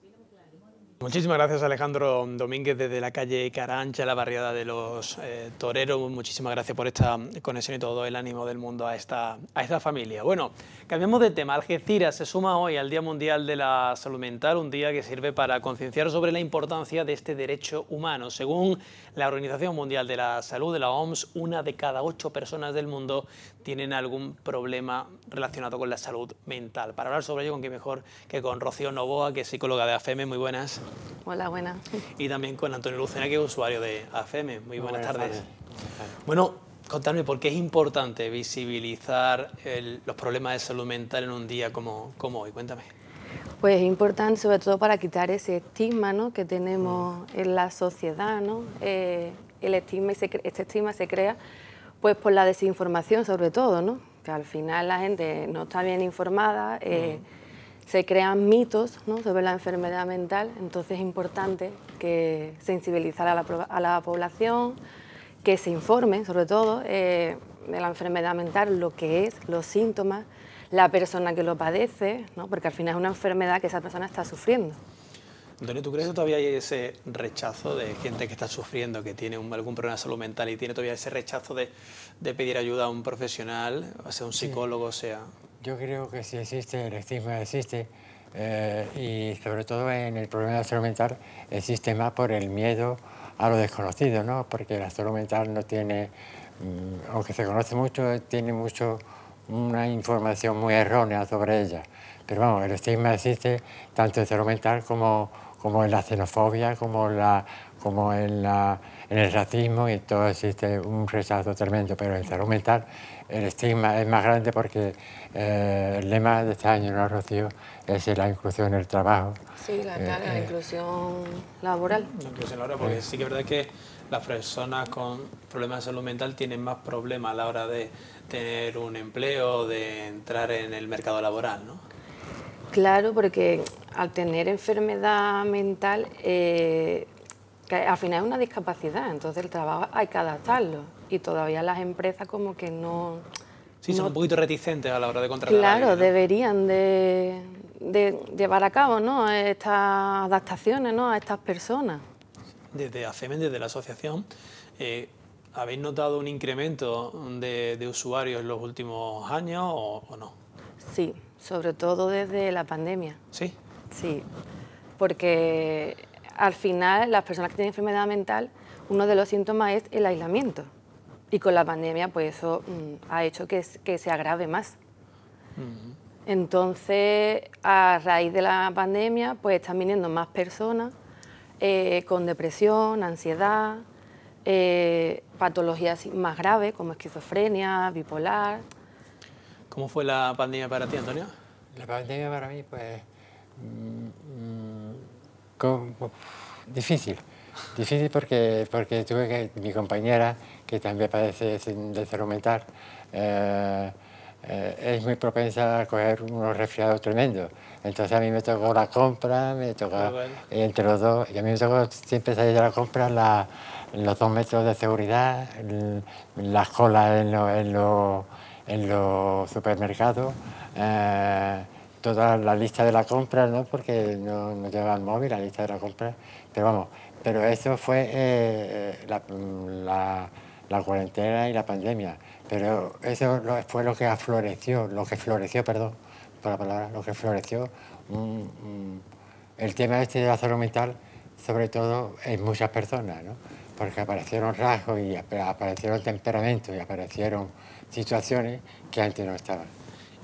Muchísimas gracias, Alejandro Domínguez, desde la calle Cara Ancha, la barriada de los eh, Toreros. Muchísimas gracias por esta conexión y todo el ánimo del mundo a esta, a esta familia. Bueno, cambiamos de tema. Algeciras se suma hoy al Día Mundial de la Salud Mental, un día que sirve para concienciar sobre la importancia de este derecho humano. Según la Organización Mundial de la Salud, de la O M S, una de cada ocho personas del mundo tienen algún problema relacionado con la salud mental. Para hablar sobre ello, con quién mejor que con Rocío Novoa, que es psicóloga de A F E M. Muy buenas. Hola, buenas. Y también con Antonio Lucena, que es usuario de A F E M. Muy buenas, buenas tardes. tardes. Bueno, contadme por qué es importante visibilizar el, los problemas de salud mental en un día como, como hoy. Cuéntame. Pues es importante sobre todo para quitar ese estigma, ¿no?, que tenemos en la sociedad, ¿no? Eh, el estigma, este estigma se crea pues por la desinformación sobre todo, ¿no? Que al final la gente no está bien informada, eh, mm. se crean mitos, ¿no?, sobre la enfermedad mental, entonces es importante que sensibilizar a la, a la población, que se informe sobre todo eh, de la enfermedad mental, lo que es, los síntomas, la persona que lo padece, ¿no?, porque al final es una enfermedad que esa persona está sufriendo. Antonio, ¿tú crees que todavía hay ese rechazo de gente que está sufriendo, que tiene un, algún problema de salud mental y tiene todavía ese rechazo de, de pedir ayuda a un profesional, sea un psicólogo, sí. sea...? Yo creo que sí existe, el estigma existe, eh, y sobre todo en el problema de salud mental existe más por el miedo a lo desconocido, ¿no? Porque la salud mental no tiene, mmm, aunque se conoce mucho, tiene mucho una información muy errónea sobre ella. Pero vamos, el estigma existe tanto en salud mental como, como en la xenofobia, como, la, como en, la, en el racismo, y todo existe un rechazo tremendo. Pero en salud mental el estigma es más grande porque eh, el lema de este año, ¿no, Rocío?, es la inclusión en el trabajo. Sí, la, eh, la eh, inclusión laboral. La inclusión laboral, porque eh. sí que es verdad que las personas con problemas de salud mental tienen más problemas a la hora de tener un empleo, de entrar en el mercado laboral, ¿no? Claro, porque al tener enfermedad mental, eh, que al final es una discapacidad, entonces el trabajo hay que adaptarlo y todavía las empresas como que no... Sí, son no, un poquito reticentes a la hora de contratar claro, a alguien, ¿no? deberían de, de llevar a cabo, ¿no?, estas adaptaciones, ¿no?, a estas personas. Desde A F E M, desde la asociación, eh, ¿habéis notado un incremento de, de usuarios en los últimos años o, o no? Sí, sobre todo desde la pandemia. ¿Sí? Sí, porque al final las personas que tienen enfermedad mental, uno de los síntomas es el aislamiento. Y con la pandemia, pues eso mmm, ha hecho que, que se agrave más. Uh-huh. Entonces, a raíz de la pandemia, pues están viniendo más personas eh, con depresión, ansiedad, eh, patologías más graves como esquizofrenia, bipolar. ¿Cómo fue la pandemia para ti, Antonio? La pandemia para mí, pues, mmm, con, difícil. Difícil porque, porque tuve que, mi compañera, que también padece de salud mental, eh, eh, es muy propensa a coger unos resfriados tremendos. Entonces a mí me tocó la compra, me tocó, bueno. entre los dos, y a mí me tocó siempre salir de la compra la, los dos metros de seguridad, el, las colas en los en lo, en los supermercados, eh, toda la lista de la compra, ¿no?, porque no, no llevaba el móvil, la lista de la compra, pero vamos, pero eso fue eh, la, la, la cuarentena y la pandemia, pero eso fue lo que afloreció, lo que floreció, perdón, por la palabra, lo que floreció mm, mm, el tema este de la salud mental, sobre todo en muchas personas, ¿no?, porque aparecieron rasgos y aparecieron temperamentos y aparecieron situaciones que antes no estaban.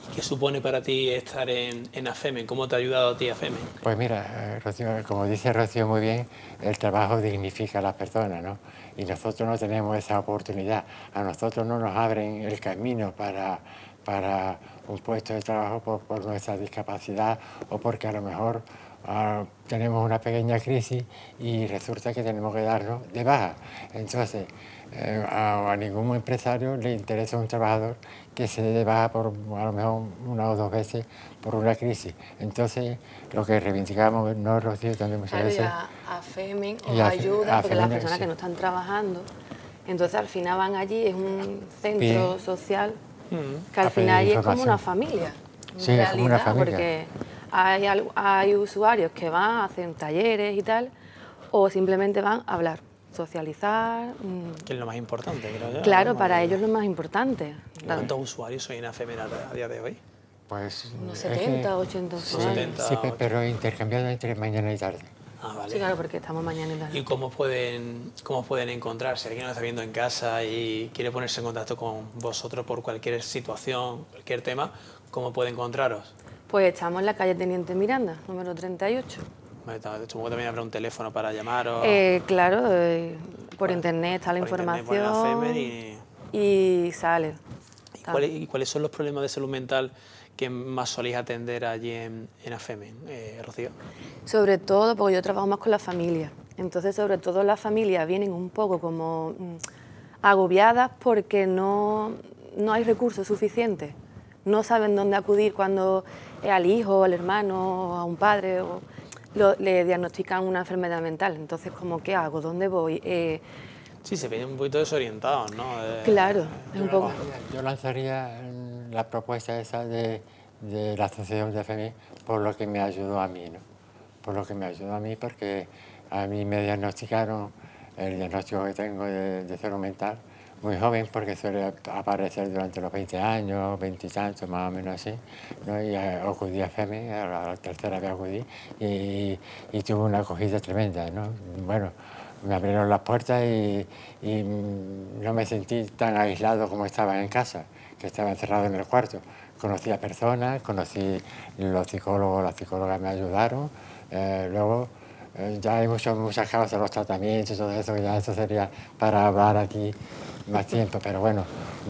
¿Qué supone para ti estar en, en AFEMEN? ¿Cómo te ha ayudado a ti AFEMEN? Pues mira, Rocío, como dice Rocío muy bien, el trabajo dignifica a las personas, ¿no? Y nosotros no tenemos esa oportunidad. A nosotros no nos abren el camino para, para un puesto de trabajo por, por nuestra discapacidad o porque a lo mejor uh, tenemos una pequeña crisis y resulta que tenemos que darnos de baja. Entonces, eh, a, a ningún empresario le interesa un trabajador que se dé de baja por a lo mejor una o dos veces por una crisis. Entonces, lo que reivindicamos, no, Rocío, también muchas claro, veces... Y a, a FEMEN os a, ayuda, a porque FEMEN, las personas sí. que no están trabajando, entonces al final van allí, es un centro Bien. social, Mm. que al A pedir final allí es como información. una familia, en Sí, es como una realidad, familia. porque hay, al- hay usuarios que van, hacen talleres y tal, o simplemente van a hablar, socializar. mm. Que es lo más importante, creo yo. Claro, ¿no? para ellos es lo más importante. ¿Cuántos usuarios hay en AFEMEN a día de hoy? Pues, Unos es que- setenta, ochenta usuarios. setenta, Sí, pe- pero intercambiado entre mañana y tarde. Ah, vale. Sí, claro, porque estamos mañana y tarde. ¿Y cómo pueden, cómo pueden encontrar? Si alguien nos está viendo en casa y quiere ponerse en contacto con vosotros por cualquier situación, cualquier tema, ¿cómo puede encontraros? Pues estamos en la calle Teniente Miranda, número treinta y ocho. Vale, ta- supongo que también habrá un teléfono para llamaros. Eh, claro, eh, por internet está la por internet ponen información AFEMEN y... y sale. ¿Y cuáles, y cuáles son los problemas de salud mental que más soléis atender allí en, en AFEMEN, eh, Rocío? Sobre todo, porque yo trabajo más con la familia. Entonces, sobre todo las familias vienen un poco como mm, agobiadas porque no, no hay recursos suficientes. No saben dónde acudir cuando es al hijo, al hermano, a un padre, o lo- le diagnostican una enfermedad mental. Entonces, ¿cómo qué hago? ¿Dónde voy? Eh, Sí, se ven un poquito desorientados, ¿no? Eh, claro, es un poco... Yo lanzaría mm, la propuesta esa de, de la asociación de AFEMEN por lo que me ayudó a mí, ¿no? Por lo que me ayudó a mí, porque a mí me diagnosticaron el diagnóstico que tengo de, de salud mental muy joven, porque suele aparecer durante los veinte años, veinte y tantos, más o menos así, ¿no? Y eh, acudí a AFEMEN, a la, a la tercera vez acudí, y, y tuve una acogida tremenda, ¿no? Bueno, me abrieron las puertas y, y no me sentí tan aislado como estaba en casa, que estaba encerrado en el cuarto. Conocí a personas, conocí los psicólogos, las psicólogas me ayudaron. Eh, luego eh, ya hay muchos, muchas causas, los tratamientos, todo eso, ya eso sería para hablar aquí más tiempo. Pero bueno,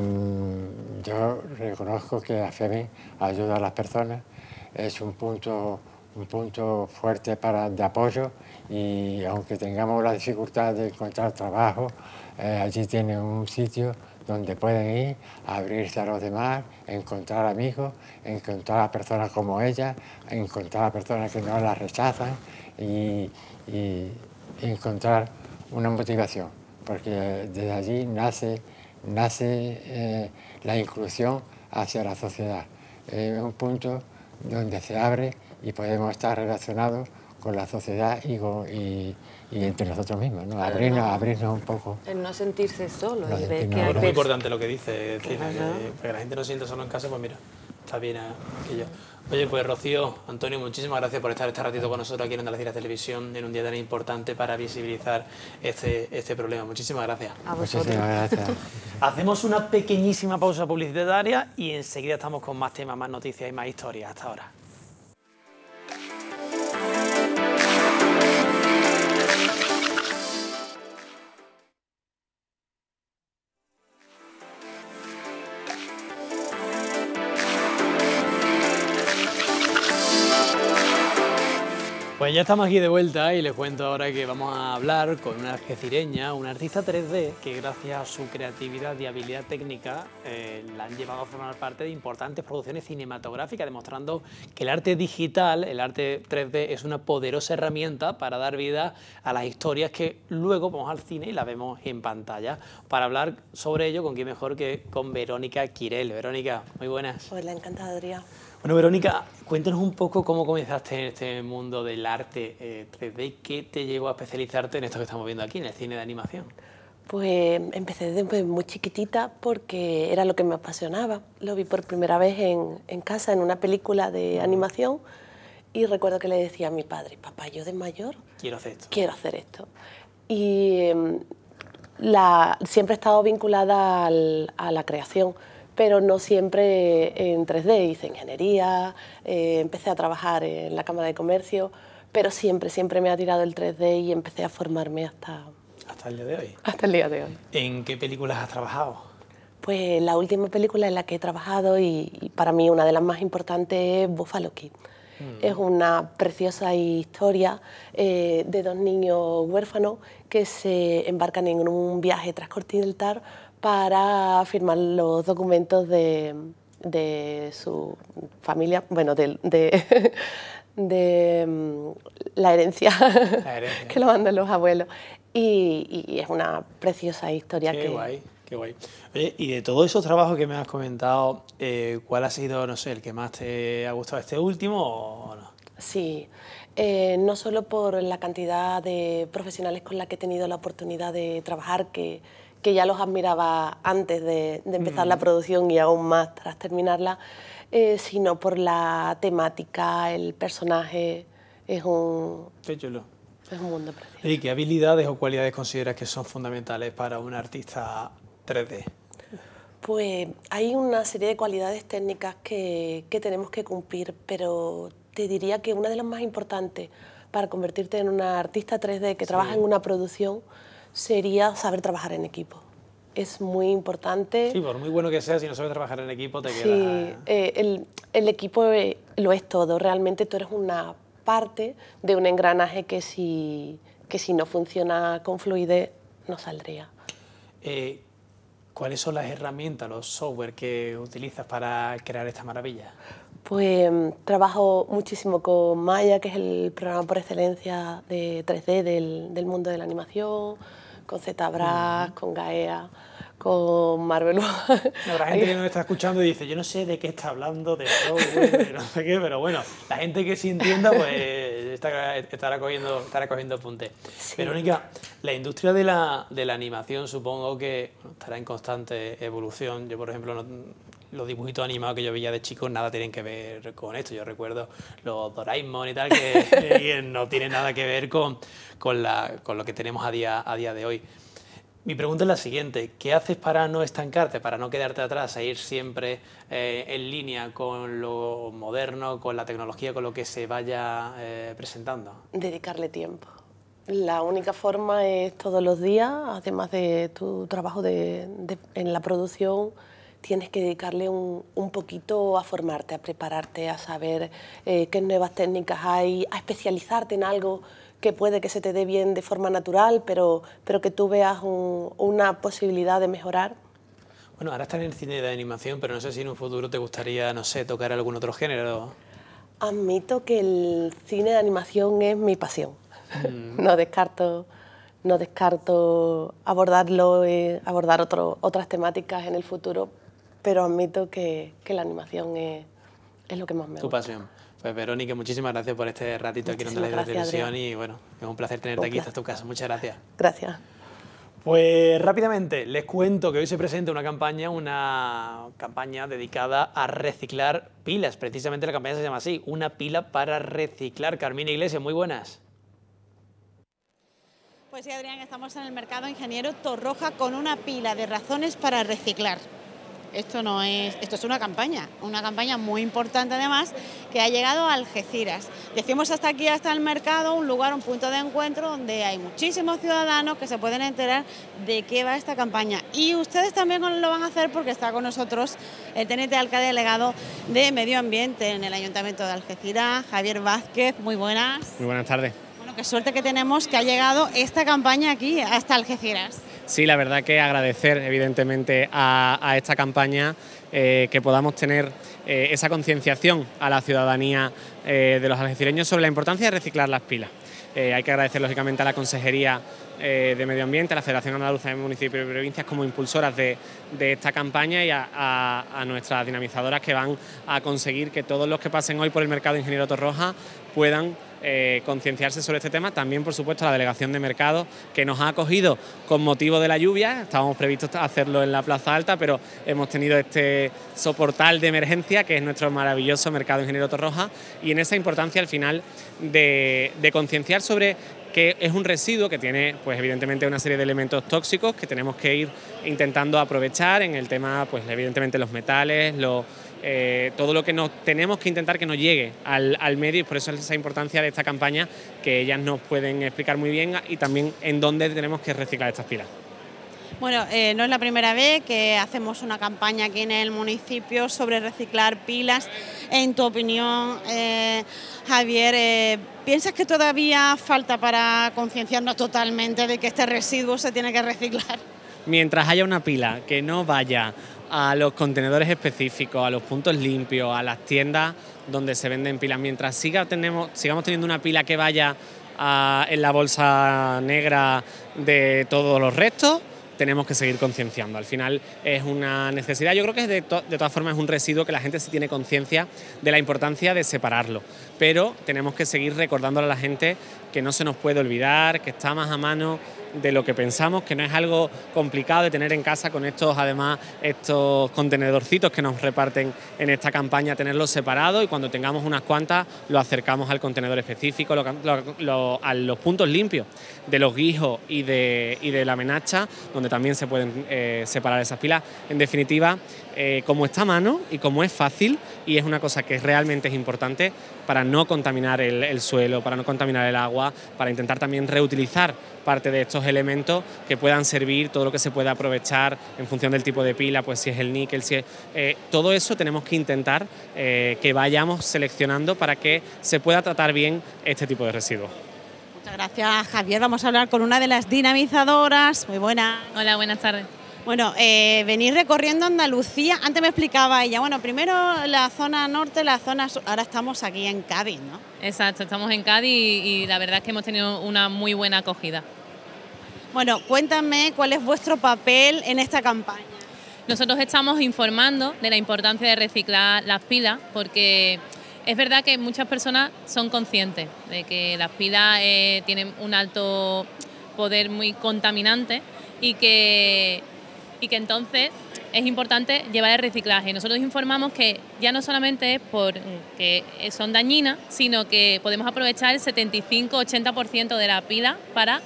mmm, yo reconozco que AFEMEN ayuda a las personas, es un punto, un punto fuerte para, de apoyo. Y aunque tengamos la dificultad de encontrar trabajo, eh, allí tienen un sitio donde pueden ir, abrirse a los demás, encontrar amigos, encontrar a personas como ella, encontrar a personas que no las rechazan y, y encontrar una motivación, porque desde allí nace, nace eh, la inclusión hacia la sociedad. Es un punto donde se abre y podemos estar relacionados con la sociedad y, con, y, y entre nosotros mismos, ¿no? Abrirnos, abrirnos un poco. El no sentirse solo. No Y ver sentirnos que hay Es muy pers- importante lo que dice, es decir, Claro. que, que la gente no se sienta solo en casa, pues mira, está bien aquello. Oye, pues Rocío, Antonio, muchísimas gracias por estar este ratito con nosotros aquí en Andalucía Televisión en un día tan importante para visibilizar este, este problema. Muchísimas gracias. A vosotros. Muchísimas gracias. Hacemos una pequeñísima pausa publicitaria y enseguida estamos con más temas, más noticias y más historias. Hasta ahora. Pues ya estamos aquí de vuelta y les cuento ahora que vamos a hablar con una algecireña, una artista tres D que gracias a su creatividad y habilidad técnica eh, la han llevado a formar parte de importantes producciones cinematográficas, demostrando que el arte digital, el arte tres D, es una poderosa herramienta para dar vida a las historias que luego vamos al cine y las vemos en pantalla. Para hablar sobre ello, ¿con quién mejor que con Verónica Quirel? Verónica, muy buenas. Hola, encantada, Adrián. Bueno, Verónica, cuéntanos un poco cómo comenzaste en este mundo del arte eh, tres D y qué te llevó a especializarte en esto que estamos viendo aquí, en el cine de animación. Pues empecé desde muy chiquitita porque era lo que me apasionaba. Lo vi por primera vez en, en casa, en una película de animación, y recuerdo que le decía a mi padre: papá, yo de mayor Quiero hacer esto. quiero hacer esto. Y eh, la, siempre he estado vinculada al, a la creación, pero no siempre en tres D. Hice ingeniería, eh, empecé a trabajar en la Cámara de Comercio, pero siempre, siempre me ha tirado el tres D y empecé a formarme hasta... ¿Hasta el día de hoy? Hasta el día de hoy. ¿En qué películas has trabajado? Pues la última película en la que he trabajado, y, y para mí una de las más importantes, es Buffalo Kid. Mm. Es una preciosa historia eh, de dos niños huérfanos que se embarcan en un viaje transcontinental para firmar los documentos de, de su familia, bueno, de, de, de um, la herencia, la herencia. que lo mandan los abuelos. Y, y es una preciosa historia. Qué que... guay, qué guay. Oye, y de todos esos trabajos que me has comentado, eh, ¿cuál ha sido, no sé, el que más te ha gustado, este último o no? Sí, eh, no solo por la cantidad de profesionales con la que he tenido la oportunidad de trabajar, que, que ya los admiraba antes de, de empezar mm. la producción y aún más tras terminarla, eh, sino por la temática, el personaje. Es un... Qué chulo. Es un mundo precioso. ¿Y qué habilidades o cualidades consideras que son fundamentales para un artista tres D? Pues hay una serie de cualidades técnicas que, que tenemos que cumplir, pero te diría que una de las más importantes para convertirte en una artista tres D que sí. trabaja en una producción sería saber trabajar en equipo. Es muy importante. Sí, por muy bueno que sea, si no sabes trabajar en equipo te sí, queda... Sí, eh, el, el equipo eh, lo es todo. Realmente tú eres una parte de un engranaje que si, que si no funciona con fluidez no saldría. Eh, ¿Cuáles son las herramientas, los software que utilizas para crear esta maravilla? Pues trabajo muchísimo con Maya, que es el programa por excelencia de tres D del, del mundo de la animación, con ZBrush, uh-huh. con Gaea, con Marvel. Habrá gente que nos está escuchando y dice, yo no sé de qué está hablando, de software, de no sé qué, pero bueno, la gente que sí entienda, pues está, estará cogiendo, estará cogiendo apuntes. Sí. Verónica, la industria de la, de la animación supongo que bueno, estará en constante evolución. Yo, por ejemplo, no, los dibujitos animados que yo veía de chico nada tienen que ver con esto. Yo recuerdo los Doraemon y tal, que, que no tienen nada que ver con, con, la, con lo que tenemos a día, a día de hoy. Mi pregunta es la siguiente, ¿qué haces para no estancarte, para no quedarte atrás, a ir siempre eh, en línea con lo moderno, con la tecnología, con lo que se vaya eh, presentando? Dedicarle tiempo. La única forma es todos los días, además de tu trabajo de, de, en la producción, tienes que dedicarle un, un poquito a formarte, a prepararte, a saber eh, qué nuevas técnicas hay, a especializarte en algo que puede que se te dé bien de forma natural, pero, pero que tú veas un, una posibilidad de mejorar. Bueno, ahora estás en el cine de animación, pero no sé si en un futuro te gustaría, no sé, tocar algún otro género. Admito que el cine de animación es mi pasión. Mm. No descarto, no descarto abordarlo, eh, abordar otro, otras temáticas en el futuro, pero admito que, que la animación es, es lo que más me tu gusta. Tu pasión. Pues Verónica, muchísimas gracias por este ratito aquí en Onda de Televisión y bueno, es un placer tenerte un aquí, esta es tu casa. Muchas gracias. Gracias. Pues rápidamente les cuento que hoy se presenta una campaña, una campaña dedicada a reciclar pilas. Precisamente la campaña se llama así, una pila para reciclar. Carmina Iglesias, muy buenas. Pues sí, Adrián, estamos en el mercado Ingeniero Torroja con una pila de razones para reciclar. Esto no es, esto es una campaña, una campaña muy importante además, que ha llegado a Algeciras. Decimos hasta aquí, hasta el mercado, un lugar, un punto de encuentro donde hay muchísimos ciudadanos que se pueden enterar de qué va esta campaña. Y ustedes también lo van a hacer porque está con nosotros el teniente alcalde delegado de Medio Ambiente en el Ayuntamiento de Algeciras, Javier Vázquez. Muy buenas. Muy buenas tardes. Bueno, qué suerte que tenemos que ha llegado esta campaña aquí, hasta Algeciras. Sí, la verdad que agradecer evidentemente a, a esta campaña eh, que podamos tener eh, esa concienciación a la ciudadanía eh, de los algecireños sobre la importancia de reciclar las pilas. Eh, hay que agradecer lógicamente a la Consejería eh, de Medio Ambiente, a la Federación Andaluza de Municipios y Provincias como impulsoras de, de esta campaña y a, a, a nuestras dinamizadoras que van a conseguir que todos los que pasen hoy por el mercado Ingeniero Torroja puedan Eh, concienciarse sobre este tema. También, por supuesto, a la Delegación de Mercado, que nos ha acogido con motivo de la lluvia. Estábamos previstos hacerlo en la Plaza Alta, pero hemos tenido este soportal de emergencia, que es nuestro maravilloso mercado Ingeniero Torroja, y en esa importancia, al final, de, de concienciar sobre que es un residuo que tiene, pues evidentemente, una serie de elementos tóxicos que tenemos que ir intentando aprovechar en el tema, pues evidentemente los metales, los, eh, todo lo que nos tenemos que intentar que nos llegue al, al medio, y por eso es esa importancia de esta campaña que ellas nos pueden explicar muy bien, y también en dónde tenemos que reciclar estas pilas. Bueno, eh, no es la primera vez que hacemos una campaña aquí en el municipio sobre reciclar pilas. En tu opinión, eh, Javier, eh, ¿piensas que todavía falta para concienciarnos totalmente de que este residuo se tiene que reciclar? Mientras haya una pila que no vaya a los contenedores específicos, a los puntos limpios, a las tiendas donde se venden pilas, mientras siga tenemos, sigamos teniendo una pila que vaya a, en la bolsa negra de todos los restos, tenemos que seguir concienciando. Al final es una necesidad, yo creo que de, to de todas formas es un residuo que la gente sí tiene conciencia de la importancia de separarlo, pero tenemos que seguir recordándole a la gente que no se nos puede olvidar, que está más a mano de lo que pensamos, que no es algo complicado de tener en casa, con estos, además, estos contenedorcitos que nos reparten en esta campaña, tenerlos separados, y cuando tengamos unas cuantas lo acercamos al contenedor específico, lo, lo, lo, a los puntos limpios de los guijos y de, y de la menacha, donde también se pueden eh, separar esas pilas. En definitiva, eh, como está a mano y como es fácil, y es una cosa que realmente es importante para no contaminar el, el suelo, para no contaminar el agua, para intentar también reutilizar parte de estos elementos que puedan servir, todo lo que se pueda aprovechar en función del tipo de pila, pues si es el níquel, si es, eh, todo eso tenemos que intentar eh, que vayamos seleccionando para que se pueda tratar bien este tipo de residuos. Muchas gracias, Javier. Vamos a hablar con una de las dinamizadoras. Muy buena. Hola, buenas tardes. Bueno, eh, venir recorriendo Andalucía. Antes me explicaba ella, bueno, primero la zona norte, la zona sur, ahora estamos aquí en Cádiz, ¿no? Exacto, estamos en Cádiz y, y la verdad es que hemos tenido una muy buena acogida. Bueno, cuéntame cuál es vuestro papel en esta campaña. Nosotros estamos informando de la importancia de reciclar las pilas, porque es verdad que muchas personas son conscientes de que las pilas eh, tienen un alto poder muy contaminante y que, y que entonces es importante llevar el reciclaje. Nosotros informamos que ya no solamente es porque son dañinas, sino que podemos aprovechar el setenta y cinco a ochenta por ciento de la pila para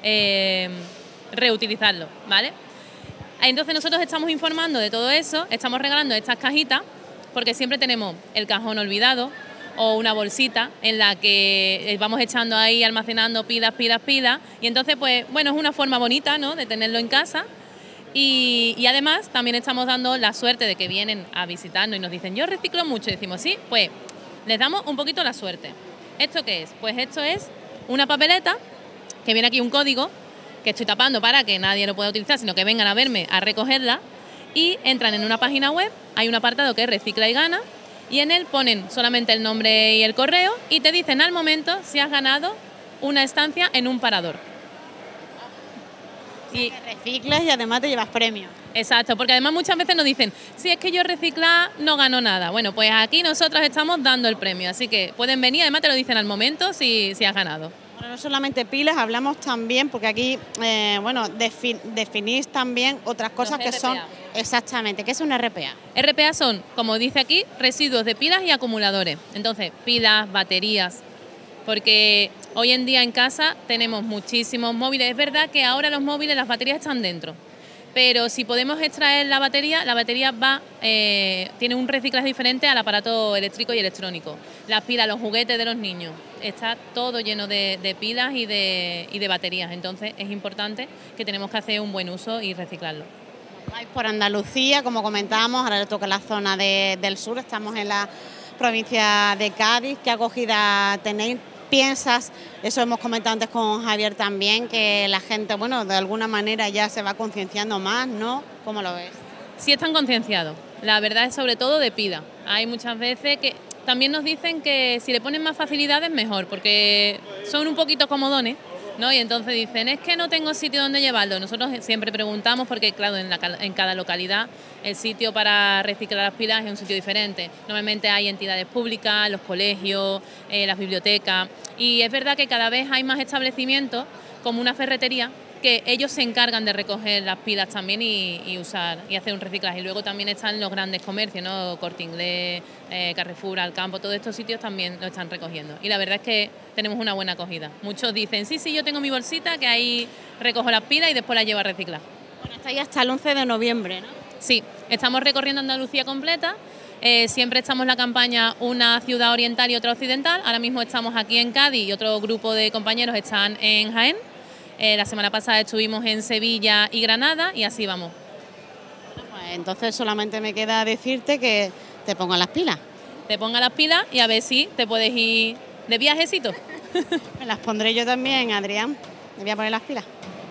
eh, reutilizarlo, ¿vale? Entonces nosotros estamos informando de todo eso, estamos regalando estas cajitas, porque siempre tenemos el cajón olvidado o una bolsita en la que vamos echando ahí, almacenando pilas, pilas, pilas, y entonces, pues, bueno, es una forma bonita, ¿no?, de tenerlo en casa. Y, y además también estamos dando la suerte de que vienen a visitarnos y nos dicen, yo reciclo mucho, y decimos, sí, pues les damos un poquito la suerte. ¿Esto qué es? Pues esto es una papeleta, que viene aquí un código, que estoy tapando para que nadie lo pueda utilizar, sino que vengan a verme a recogerla, y entran en una página web, hay un apartado que es Recicla y Gana, y en él ponen solamente el nombre y el correo, y te dicen al momento si has ganado una estancia en un parador. Y reciclas y además te llevas premios. Exacto, porque además muchas veces nos dicen, si es que yo reciclar no gano nada. Bueno, pues aquí nosotros estamos dando el premio, así que pueden venir, además te lo dicen al momento si, si has ganado. Bueno, no solamente pilas, hablamos también, porque aquí, eh, bueno, defi definís también otras cosas que son... Exactamente, ¿qué es un R P A? R P A son, como dice aquí, residuos de pilas y acumuladores. Entonces, pilas, baterías, porque hoy en día en casa tenemos muchísimos móviles. Es verdad que ahora los móviles, las baterías están dentro, pero si podemos extraer la batería, la batería va eh, tiene un reciclaje diferente al aparato eléctrico y electrónico. Las pilas, los juguetes de los niños, está todo lleno de, de pilas y de, y de baterías. Entonces es importante que tenemos que hacer un buen uso y reciclarlo. Vais por Andalucía, como comentábamos, ahora le toca la zona de, del sur, estamos en la provincia de Cádiz. ¿Qué acogida tenéis? ¿Piensas, eso hemos comentado antes con Javier también, que la gente, bueno, de alguna manera ya se va concienciando más, ¿no? ¿Cómo lo ves? Sí están concienciados, la verdad es sobre todo de pila. Hay muchas veces que también nos dicen que si le ponen más facilidades mejor, porque son un poquito comodones, ¿no? Y entonces dicen, es que no tengo sitio donde llevarlo. Nosotros siempre preguntamos porque, claro, en, la, en cada localidad el sitio para reciclar las pilas es un sitio diferente. Normalmente hay entidades públicas, los colegios, eh, las bibliotecas, y es verdad que cada vez hay más establecimientos, como una ferretería, que ellos se encargan de recoger las pilas también y, y usar y hacer un reciclaje. Y luego también están los grandes comercios, ¿no? Corte Inglés, eh, Carrefour, Alcampo, todos estos sitios también lo están recogiendo. Y la verdad es que tenemos una buena acogida. Muchos dicen, sí, sí, yo tengo mi bolsita, que ahí recojo las pilas y después las llevo a reciclar. Bueno, está ahí hasta el once de noviembre, ¿no? Sí, estamos recorriendo Andalucía completa. Eh, siempre estamos en la campaña una ciudad oriental y otra occidental. Ahora mismo estamos aquí en Cádiz y otro grupo de compañeros están en Jaén. Eh, la semana pasada estuvimos en Sevilla y Granada y así vamos. Bueno, pues entonces solamente me queda decirte que te pongas las pilas. Te pongas las pilas y a ver si te puedes ir de viajecito. Me las pondré yo también, Adrián. Me voy a poner las pilas.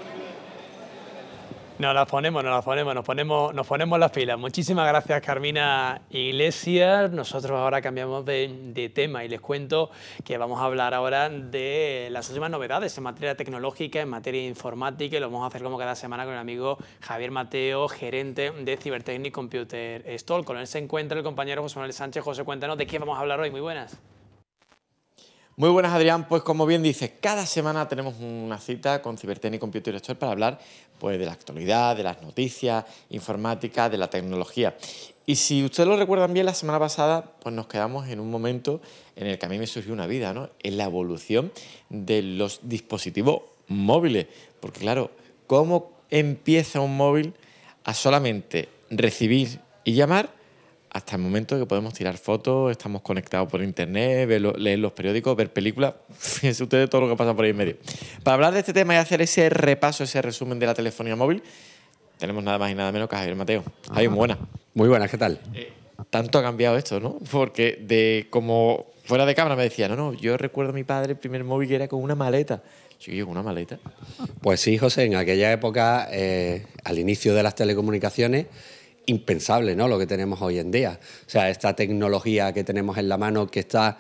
Nos las ponemos, nos las ponemos, nos ponemos, nos ponemos las pilas. Muchísimas gracias, Carmina Iglesias. Nosotros ahora cambiamos de, de tema y les cuento que vamos a hablar ahora de las últimas novedades en materia tecnológica, en materia informática, y lo vamos a hacer como cada semana con el amigo Javier Mateo, gerente de Cybertechnic Computer Stall. Con él se encuentra el compañero José Manuel Sánchez. José, cuéntanos de qué vamos a hablar hoy. Muy buenas. Muy buenas, Adrián. Pues como bien dices, cada semana tenemos una cita con Cybertechnic Computer Stall para hablar pues, de la actualidad, de las noticias, informática, de la tecnología. Y si ustedes lo recuerdan bien, la semana pasada pues nos quedamos en un momento en el que a mí me surgió una vida, ¿no? En la evolución de los dispositivos móviles. Porque claro, ¿cómo empieza un móvil a solamente recibir y llamar hasta el momento que podemos tirar fotos, estamos conectados por internet, ver, leer los periódicos, ver películas? Fíjense ustedes todo lo que pasa por ahí en medio. Para hablar de este tema y hacer ese repaso, ese resumen de la telefonía móvil, tenemos nada más y nada menos que a Javier Mateo. Javier, muy buena. Muy buenas, ¿qué tal? Eh, tanto ha cambiado esto, ¿no? Porque de como fuera de cámara me decía, no, no, yo recuerdo a mi padre el primer móvil que era con una maleta. Yo ¿con una maleta? Pues sí, José, en aquella época, eh, al inicio de las telecomunicaciones, impensable, ¿no?, lo que tenemos hoy en día. O sea, esta tecnología que tenemos en la mano que está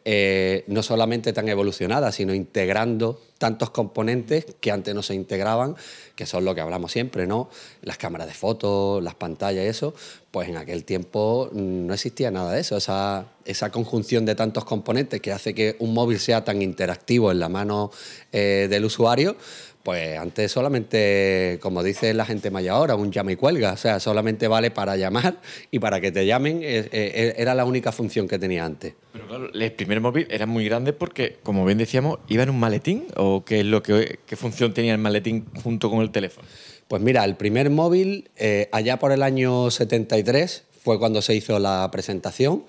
eh, no solamente tan evolucionada, sino integrando tantos componentes que antes no se integraban, que son lo que hablamos siempre, ¿no? Las cámaras de fotos, las pantallas y eso, pues en aquel tiempo no existía nada de eso. Esa, esa conjunción de tantos componentes que hace que un móvil sea tan interactivo en la mano eh, del usuario. Pues antes solamente, como dice la gente mayor ahora, un llama y cuelga. O sea, solamente vale para llamar y para que te llamen. Eh, eh, era la única función que tenía antes. Pero claro, el primer móvil era muy grande porque, como bien decíamos, ¿iba en un maletín? ¿O qué es lo que qué función tenía el maletín junto con el teléfono? Pues mira, el primer móvil, eh, allá por el año setenta y tres, fue cuando se hizo la presentación.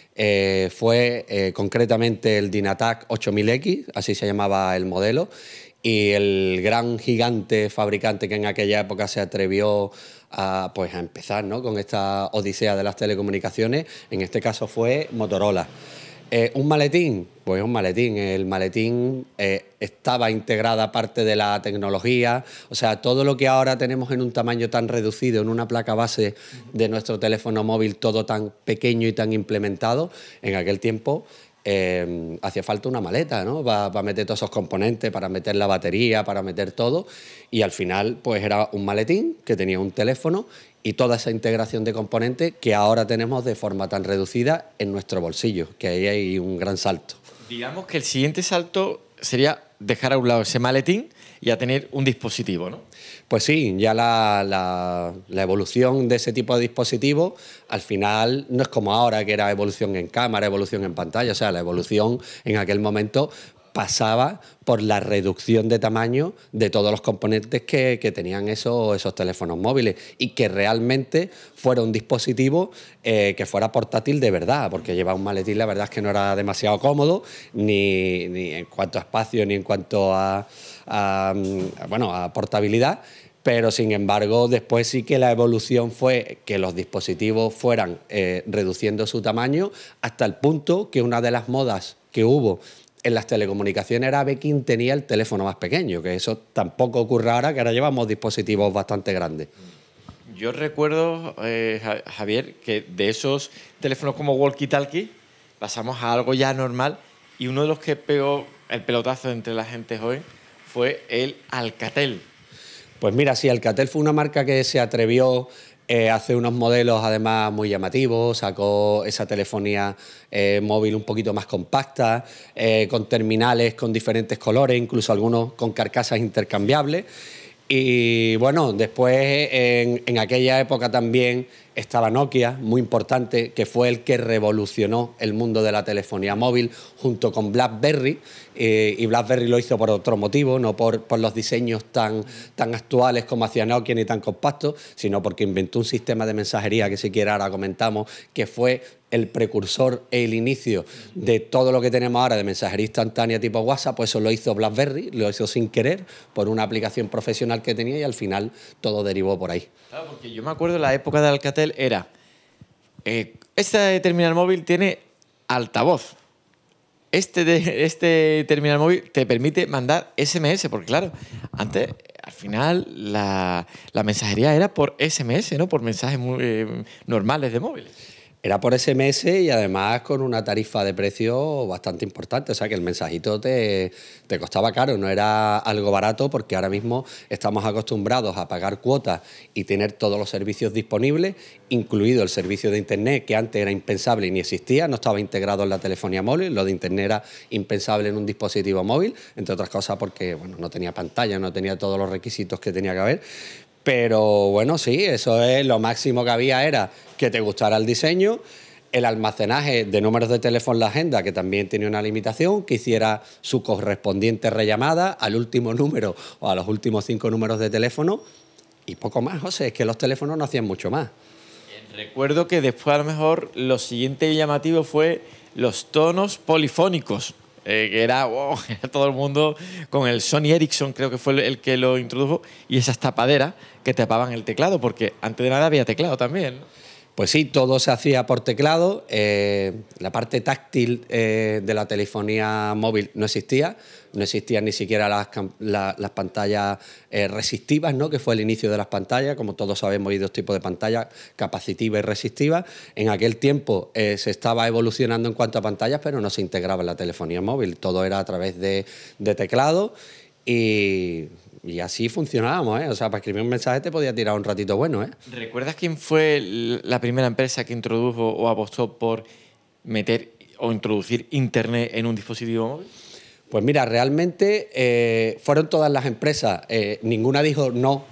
Eh, fue eh, concretamente el Dynatac ocho mil X, así se llamaba el modelo. Y el gran gigante fabricante que en aquella época se atrevió a, pues, a empezar, ¿no?, con esta odisea de las telecomunicaciones, en este caso fue Motorola. Eh, ¿Un maletín? Pues un maletín. El maletín eh, estaba integrada parte de la tecnología, o sea, todo lo que ahora tenemos en un tamaño tan reducido, en una placa base de nuestro teléfono móvil, todo tan pequeño y tan implementado, en aquel tiempo Eh, hacía falta una maleta, ¿no?, para pa meter todos esos componentes, para meter la batería, para meter todo, y al final pues era un maletín que tenía un teléfono y toda esa integración de componentes que ahora tenemos de forma tan reducida en nuestro bolsillo, que ahí hay un gran salto. Digamos que el siguiente salto sería dejar a un lado ese maletín y a tener un dispositivo, ¿no? Pues sí, ya la, la, la evolución de ese tipo de dispositivos al final no es como ahora, que era evolución en cámara, evolución en pantalla. O sea, la evolución en aquel momento pasaba por la reducción de tamaño de todos los componentes que, que tenían esos, esos teléfonos móviles y que realmente fuera un dispositivo eh, que fuera portátil de verdad, porque llevar un maletín la verdad es que no era demasiado cómodo, ni, ni en cuanto a espacio, ni en cuanto a, a, bueno, a portabilidad. Pero, sin embargo, después sí que la evolución fue que los dispositivos fueran eh, reduciendo su tamaño hasta el punto que una de las modas que hubo en las telecomunicaciones era ver quién tenía el teléfono más pequeño, que eso tampoco ocurre ahora, que ahora llevamos dispositivos bastante grandes. Yo recuerdo, eh, Javier, que de esos teléfonos como walkie-talkie pasamos a algo ya normal, y uno de los que pegó el pelotazo entre la gente joven fue el Alcatel. Pues mira, sí, Alcatel fue una marca que se atrevió eh, a hacer unos modelos además muy llamativos, sacó esa telefonía eh, móvil un poquito más compacta, eh, con terminales con diferentes colores, incluso algunos con carcasas intercambiables. Y bueno, después en, en aquella época también estaba Nokia, muy importante, que fue el que revolucionó el mundo de la telefonía móvil junto con BlackBerry, eh, y BlackBerry lo hizo por otro motivo, no por, por los diseños tan, tan actuales como hacía Nokia ni tan compactos, sino porque inventó un sistema de mensajería que si quiere ahora comentamos, que fue el precursor e el inicio de todo lo que tenemos ahora de mensajería instantánea tipo WhatsApp. Pues eso lo hizo BlackBerry, lo hizo sin querer, por una aplicación profesional que tenía, y al final todo derivó por ahí. Claro, porque yo me acuerdo la época de Alcatel era, eh, este terminal móvil tiene altavoz, este, de, este terminal móvil te permite mandar ese eme ese, porque claro, antes, al final, la, la mensajería era por ese eme ese, ¿no? Por mensajes muy, eh, normales de móviles. Era por ese eme ese y además con una tarifa de precio bastante importante, o sea que el mensajito te, te costaba caro, no era algo barato, porque ahora mismo estamos acostumbrados a pagar cuotas y tener todos los servicios disponibles, incluido el servicio de internet, que antes era impensable y ni existía, no estaba integrado en la telefonía móvil, lo de internet era impensable en un dispositivo móvil, entre otras cosas porque bueno, no tenía pantalla, no tenía todos los requisitos que tenía que haber. Pero bueno, sí, eso es lo máximo que había, era que te gustara el diseño, el almacenaje de números de teléfono en la agenda, que también tenía una limitación, que hiciera su correspondiente rellamada al último número o a los últimos cinco números de teléfono, y poco más, José, es que los teléfonos no hacían mucho más. Recuerdo que después a lo mejor lo siguiente llamativo fue los tonos polifónicos. Eh, que era, wow, era todo el mundo con el Sony Ericsson, creo que fue el que lo introdujo, y esas tapaderas que tapaban el teclado, porque antes de nada había teclado también, ¿no? Pues sí, todo se hacía por teclado, eh, la parte táctil eh, de la telefonía móvil no existía, no existían ni siquiera las, la, las pantallas eh, resistivas, ¿no? Que fue el inicio de las pantallas, como todos sabemos hay dos tipos de pantallas, capacitiva y resistiva. En aquel tiempo eh, se estaba evolucionando en cuanto a pantallas, pero no se integraba en la telefonía móvil, todo era a través de, de teclado y... Y así funcionábamos, ¿eh? O sea, para escribir un mensaje te podía tirar un ratito bueno, ¿eh? ¿Recuerdas quién fue la primera empresa que introdujo o apostó por meter o introducir Internet en un dispositivo móvil? Pues mira, realmente eh, fueron todas las empresas. Eh, ninguna dijo no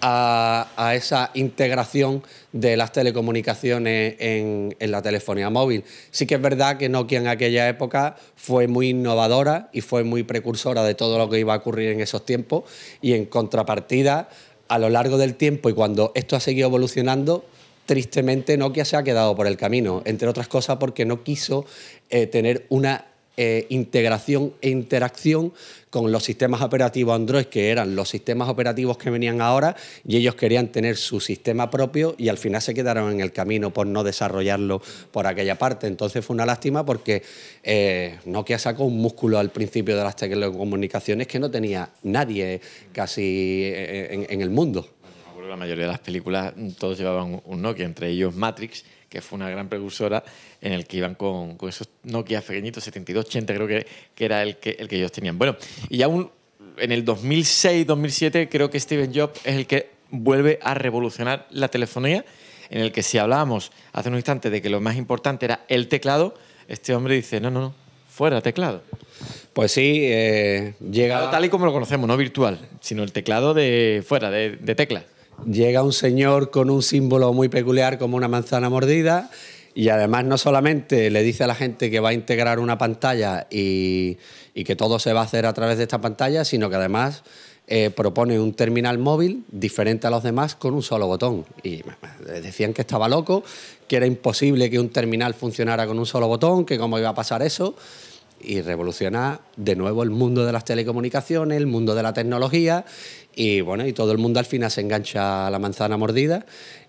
a, a esa integración de las telecomunicaciones en, en la telefonía móvil. Sí que es verdad que Nokia en aquella época fue muy innovadora y fue muy precursora de todo lo que iba a ocurrir en esos tiempos, y en contrapartida, a lo largo del tiempo y cuando esto ha seguido evolucionando, tristemente Nokia se ha quedado por el camino, entre otras cosas porque no quiso eh, tener una Eh, integración e interacción con los sistemas operativos Android, que eran los sistemas operativos que venían ahora, y ellos querían tener su sistema propio y al final se quedaron en el camino por no desarrollarlo por aquella parte. Entonces fue una lástima porque eh, Nokia sacó un músculo al principio de las telecomunicaciones que no tenía nadie casi en, en el mundo. Me acuerdo que la mayoría de las películas todos llevaban un Nokia, entre ellos Matrix, que fue una gran precursora, en el que iban con, con esos Nokia pequeñitos, setenta y dos ochenta creo que, que era el que, el que ellos tenían. Bueno, y aún en el dos mil seis dos mil siete creo que Steve Jobs es el que vuelve a revolucionar la telefonía, en el que si hablábamos hace un instante de que lo más importante era el teclado, este hombre dice, no, no, no, fuera teclado. Pues sí, eh, llega... Tal y como lo conocemos, no virtual, sino el teclado de fuera, de, de teclas. Llega un señor con un símbolo muy peculiar como una manzana mordida, y además no solamente le dice a la gente que va a integrar una pantalla y, y que todo se va a hacer a través de esta pantalla, sino que además eh, propone un terminal móvil diferente a los demás con un solo botón. Y decían que estaba loco, que era imposible que un terminal funcionara con un solo botón, que cómo iba a pasar eso. Y revoluciona de nuevo el mundo de las telecomunicaciones, el mundo de la tecnología, y bueno, y todo el mundo al final se engancha a la manzana mordida,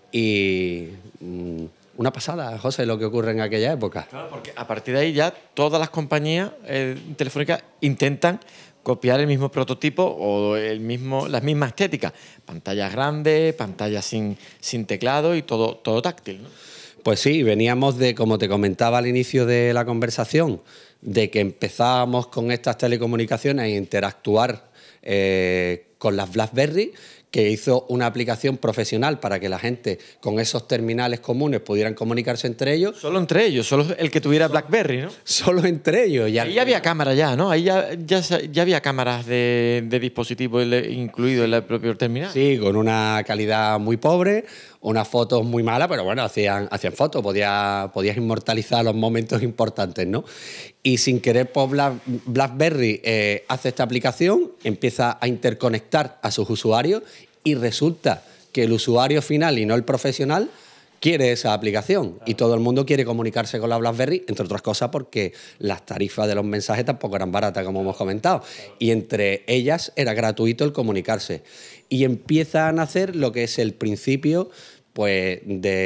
y mmm, una pasada, José, lo que ocurre en aquella época. Claro, porque a partir de ahí ya todas las compañías eh, telefónicas intentan copiar el mismo prototipo o el mismo, las mismas estéticas, pantallas grandes, pantallas sin, sin teclado y todo, todo táctil, ¿no? Pues sí, veníamos de, como te comentaba al inicio de la conversación, de que empezábamos con estas telecomunicaciones a interactuar eh, con las BlackBerry, que hizo una aplicación profesional para que la gente con esos terminales comunes pudieran comunicarse entre ellos. Solo entre ellos, solo el que tuviera BlackBerry, ¿no? Solo entre ellos. Y ahí ya había cámaras ya, ¿no? Ahí ya, ya, ya había cámaras de, de dispositivos incluidos en el propio terminal. Sí, con una calidad muy pobre, unas fotos muy malas, pero bueno, hacían, hacían fotos, podía, podías inmortalizar los momentos importantes, ¿no? Y sin querer, pues Black, BlackBerry eh, hace esta aplicación, empieza a interconectar a sus usuarios y resulta que el usuario final y no el profesional quiere esa aplicación. Claro. Y todo el mundo quiere comunicarse con la BlackBerry, entre otras cosas porque las tarifas de los mensajes tampoco eran baratas, como hemos comentado. Claro. Y entre ellas era gratuito el comunicarse. Y empieza a nacer lo que es el principio pues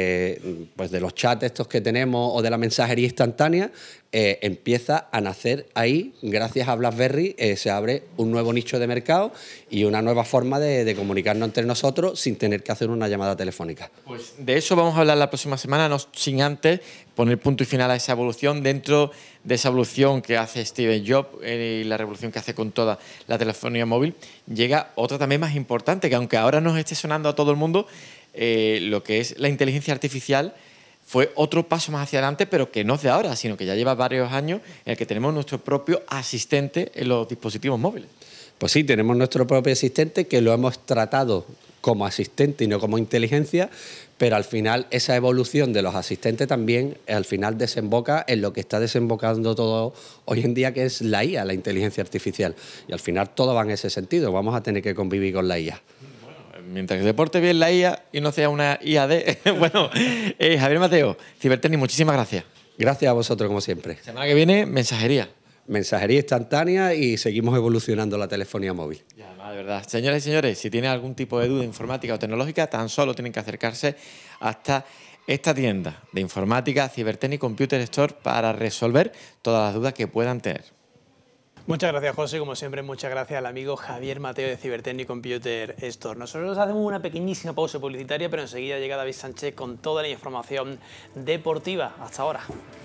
de, pues de los chats estos que tenemos o de la mensajería instantánea. Eh, empieza a nacer ahí, gracias a BlackBerry, eh, se abre un nuevo nicho de mercado y una nueva forma de, de comunicarnos entre nosotros sin tener que hacer una llamada telefónica. Pues de eso vamos a hablar la próxima semana, no sin antes poner punto y final a esa evolución. Dentro de esa evolución que hace Steve Jobs eh, y la revolución que hace con toda la telefonía móvil, llega otra también más importante, que aunque ahora nos esté sonando a todo el mundo, eh, lo que es la inteligencia artificial, fue otro paso más hacia adelante, pero que no es de ahora, sino que ya lleva varios años en el que tenemos nuestro propio asistente en los dispositivos móviles. Pues sí, tenemos nuestro propio asistente que lo hemos tratado como asistente y no como inteligencia, pero al final esa evolución de los asistentes también al final desemboca en lo que está desembocando todo hoy en día, que es la I A, la inteligencia artificial. Y al final todo va en ese sentido, vamos a tener que convivir con la I A. Mientras que se porte bien la I A y no sea una I A D. Bueno, eh, Javier Mateo, Cibertecnic, muchísimas gracias. Gracias a vosotros, como siempre. Semana que viene, mensajería. Mensajería instantánea y seguimos evolucionando la telefonía móvil. Ya, de verdad. Señoras y señores, si tienen algún tipo de duda informática o tecnológica, tan solo tienen que acercarse hasta esta tienda de informática, Cibertecnic Computer Store, para resolver todas las dudas que puedan tener. Muchas gracias, José. Como siempre, muchas gracias al amigo Javier Mateo de Cibertecnic Computer Store. Nosotros hacemos una pequeñísima pausa publicitaria, pero enseguida llega David Sánchez con toda la información deportiva. Hasta ahora.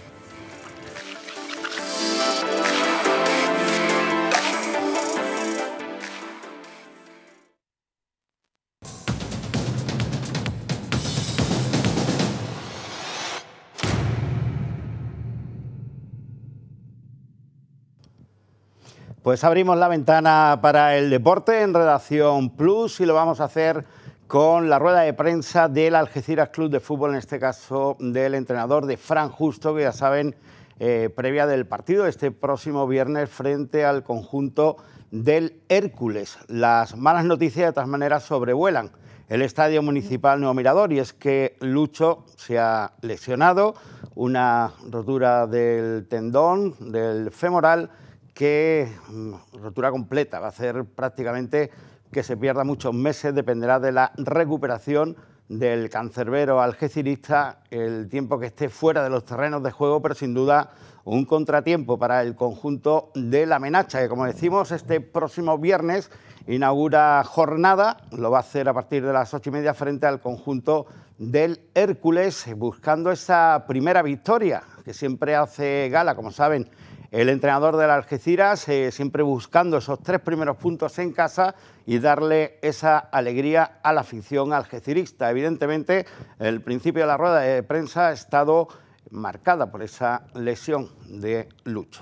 Pues abrimos la ventana para el deporte en Redacción Plus y lo vamos a hacer con la rueda de prensa del Algeciras Club de Fútbol, en este caso del entrenador de Fran Justo, que ya saben, eh, previa del partido este próximo viernes frente al conjunto del Hércules. Las malas noticias de todas maneras sobrevuelan el Estadio Municipal Nuevo Mirador, y es que Lucho se ha lesionado, una rotura del tendón, del femoral, que rotura completa, va a hacer prácticamente que se pierda muchos meses, dependerá de la recuperación del cancerbero algecirista, el tiempo que esté fuera de los terrenos de juego, pero sin duda un contratiempo para el conjunto de la Menacha, que como decimos este próximo viernes inaugura jornada, lo va a hacer a partir de las ocho y media frente al conjunto del Hércules, buscando esa primera victoria que siempre hace gala, como saben, el entrenador del Algeciras, eh, siempre buscando esos tres primeros puntos en casa y darle esa alegría a la afición algecirista. Evidentemente, el principio de la rueda de prensa ha estado marcada por esa lesión de Lucho.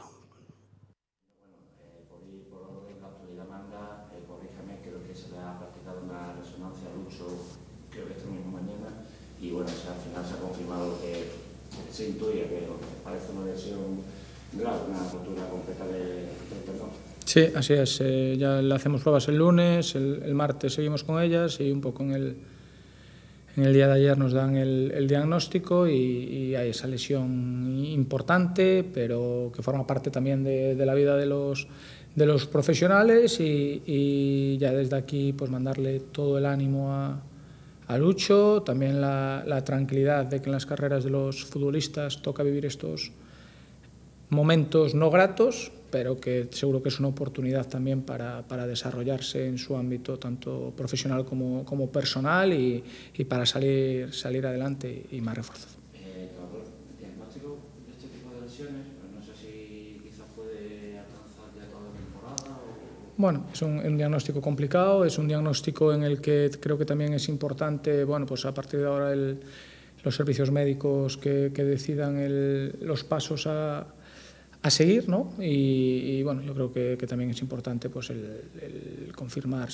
Y bueno, o sea, al final se ha confirmado que se intuye que parece una lesión grave, una rotura completa de, del tendón. Sí, así es. Eh, ya le hacemos pruebas el lunes, el, el martes seguimos con ellas y un poco en el, en el día de ayer nos dan el, el diagnóstico y, y hay esa lesión importante, pero que forma parte también de, de la vida de los, de los profesionales y, y ya desde aquí pues mandarle todo el ánimo a a Lucho, también la, la tranquilidad de que en las carreras de los futbolistas toca vivir estos momentos no gratos, pero que seguro que es una oportunidad también para, para desarrollarse en su ámbito tanto profesional como, como personal y, y para salir, salir adelante y más reforzado. Eh, diagnóstico de este tipo de lesiones, no sé si quizás puede alcanzar ya toda la temporada o... Bueno, es un, un diagnóstico complicado, es un diagnóstico en el que creo que también es importante, bueno, pues a partir de ahora el, los servicios médicos que, que decidan el, los pasos a, a seguir, ¿no? Y, y bueno, yo creo que, que también es importante pues el, el confirmar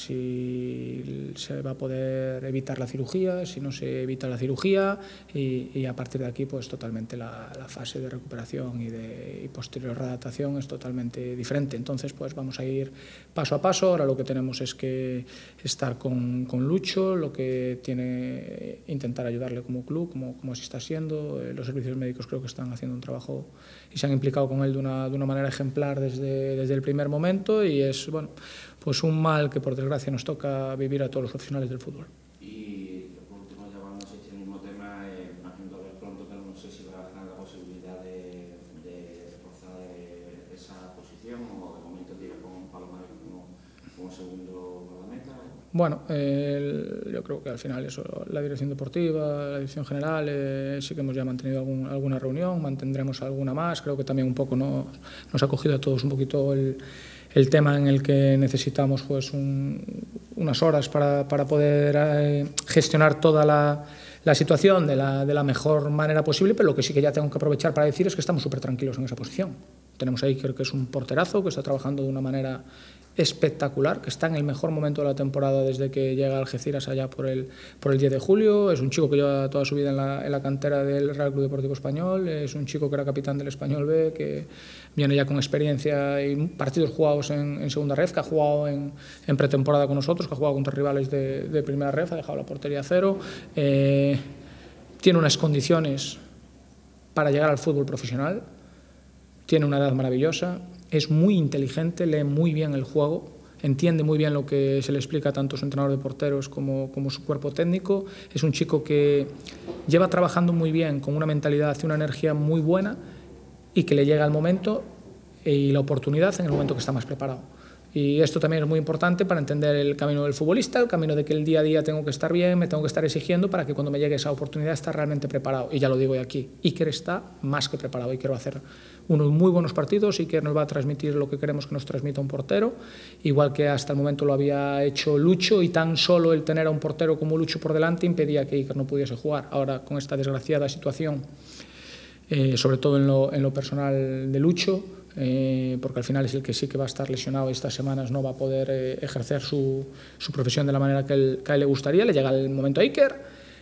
si se va a poder evitar la cirugía, si no se evita la cirugía y, y a partir de aquí pues totalmente la, la fase de recuperación y de y posterior readaptación es totalmente diferente. Entonces pues vamos a ir paso a paso. Ahora lo que tenemos es que estar con, con Lucho, lo que tiene intentar ayudarle como club, como, como así está siendo. Eh, los servicios médicos creo que están haciendo un trabajo y se han implicado con él de una, de una manera ejemplar desde, desde el primer momento y es bueno, pues un mal que por desgracia nos toca vivir a todos los profesionales del fútbol. Y por último, ya vamos a este mismo tema, eh, imagino ver pronto, pero no sé si va a tener la posibilidad de, de reforzar esa posición o de momento tira con Palomares como, como segundo guardameta. Bueno, eh, yo creo que al final eso, la dirección deportiva, la dirección general, eh, sí que hemos ya mantenido algún, alguna reunión, mantendremos alguna más, creo que también un poco nos, nos ha cogido a todos un poquito el, el tema en el que necesitamos pues un, unas horas para, para poder eh, gestionar toda la, la situación de la, de la mejor manera posible, pero lo que sí que ya tengo que aprovechar para decir es que estamos súper tranquilos en esa posición. Tenemos ahí, creo que es un porterazo que está trabajando de una manera espectacular, que está en el mejor momento de la temporada desde que llega a Algeciras allá por el, por el diez de julio, es un chico que lleva toda su vida en la, en la cantera del Real Club Deportivo Español, es un chico que era capitán del Español B, que viene ya con experiencia y partidos jugados en, en segunda ref, que ha jugado en, en pretemporada con nosotros, que ha jugado contra rivales de, de primera ref, ha dejado la portería a cero, eh, tiene unas condiciones para llegar al fútbol profesional, tiene una edad maravillosa, es muy inteligente, lee muy bien el juego, entiende muy bien lo que se le explica tanto su entrenador de porteros como, como su cuerpo técnico. Es un chico que lleva trabajando muy bien, con una mentalidad y una energía muy buena y que le llega el momento y la oportunidad en el momento que está más preparado. Y esto también es muy importante para entender el camino del futbolista, el camino de que el día a día tengo que estar bien, me tengo que estar exigiendo para que cuando me llegue esa oportunidad esté realmente preparado. Y ya lo digo de aquí, Iker está más que preparado. Iker va a hacer unos muy buenos partidos, Iker nos va a transmitir lo que queremos que nos transmita un portero, igual que hasta el momento lo había hecho Lucho, y tan solo el tener a un portero como Lucho por delante impedía que Iker no pudiese jugar. Ahora, con esta desgraciada situación, eh, sobre todo en lo, en lo personal de Lucho, Eh, porque al final es el que sí que va a estar lesionado y estas semanas no va a poder eh, ejercer su, su profesión de la manera que, él, que a él le gustaría. Le llega el momento a Iker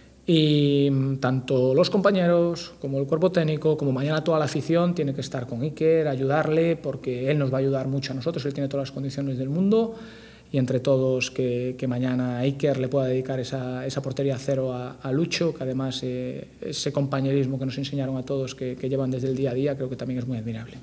y tanto los compañeros como el cuerpo técnico, como mañana toda la afición, tiene que estar con Iker, ayudarle, porque él nos va a ayudar mucho a nosotros, él tiene todas las condiciones del mundo, y entre todos que, que mañana Iker le pueda dedicar esa, esa portería cero a, a Lucho, que además eh, ese compañerismo que nos enseñaron a todos que, que llevan desde el día a día, creo que también es muy admirable.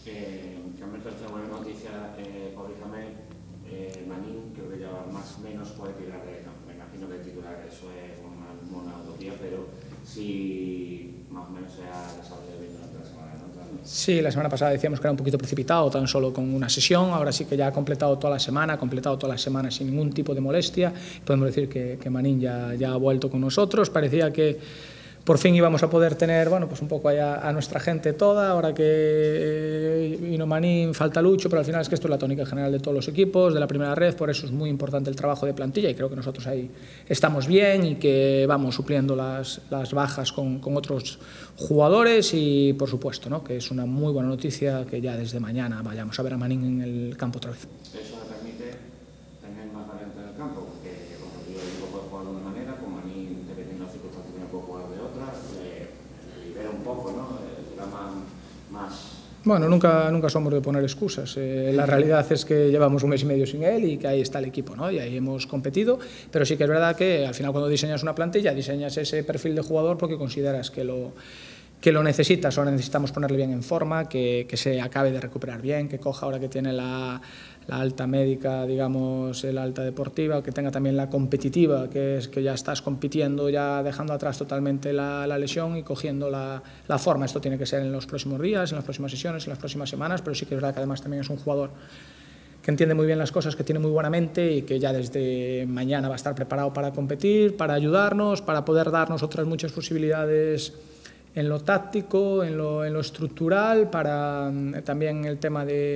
Si más o menos se ha desarrollado bien durante la semana, ¿no? Sí, la semana pasada decíamos que era un poquito precipitado, tan solo con una sesión, ahora sí que ya ha completado toda la semana, ha completado toda la semana sin ningún tipo de molestia. Podemos decir que, que Manín ya, ya ha vuelto con nosotros, parecía que por fin íbamos a poder tener, bueno, pues un poco allá a nuestra gente toda, ahora que vino Manín, falta Lucho, pero al final es que esto es la tónica general de todos los equipos, de la primera red, por eso es muy importante el trabajo de plantilla y creo que nosotros ahí estamos bien y que vamos supliendo las, las bajas con, con otros jugadores y por supuesto, ¿no?, que es una muy buena noticia que ya desde mañana vayamos a ver a Manín en el campo otra vez. Eso le permite tener más variantes en el campo, porque con el equipo puede jugar de una manera, con Manín dependiendo de las circunstancias puede jugar de otra, le libera un poco, ¿no?, le da más, más... Bueno, nunca, nunca somos de poner excusas. Eh, la realidad es que llevamos un mes y medio sin él y que ahí está el equipo, ¿no?, y ahí hemos competido, pero sí que es verdad que al final cuando diseñas una plantilla, diseñas ese perfil de jugador porque consideras que lo, que lo necesitas. Ahora necesitamos ponerle bien en forma, que, que se acabe de recuperar bien, que coja ahora que tiene la, la alta médica, digamos, la alta deportiva, que tenga también la competitiva, que es que ya estás compitiendo, ya dejando atrás totalmente la, la lesión y cogiendo la, la forma. Esto tiene que ser en los próximos días, en las próximas sesiones, en las próximas semanas, pero sí que es verdad que además también es un jugador que entiende muy bien las cosas, que tiene muy buena mente y que ya desde mañana va a estar preparado para competir, para ayudarnos, para poder darnos otras muchas posibilidades en lo táctico, en lo, en lo estructural, para también el tema de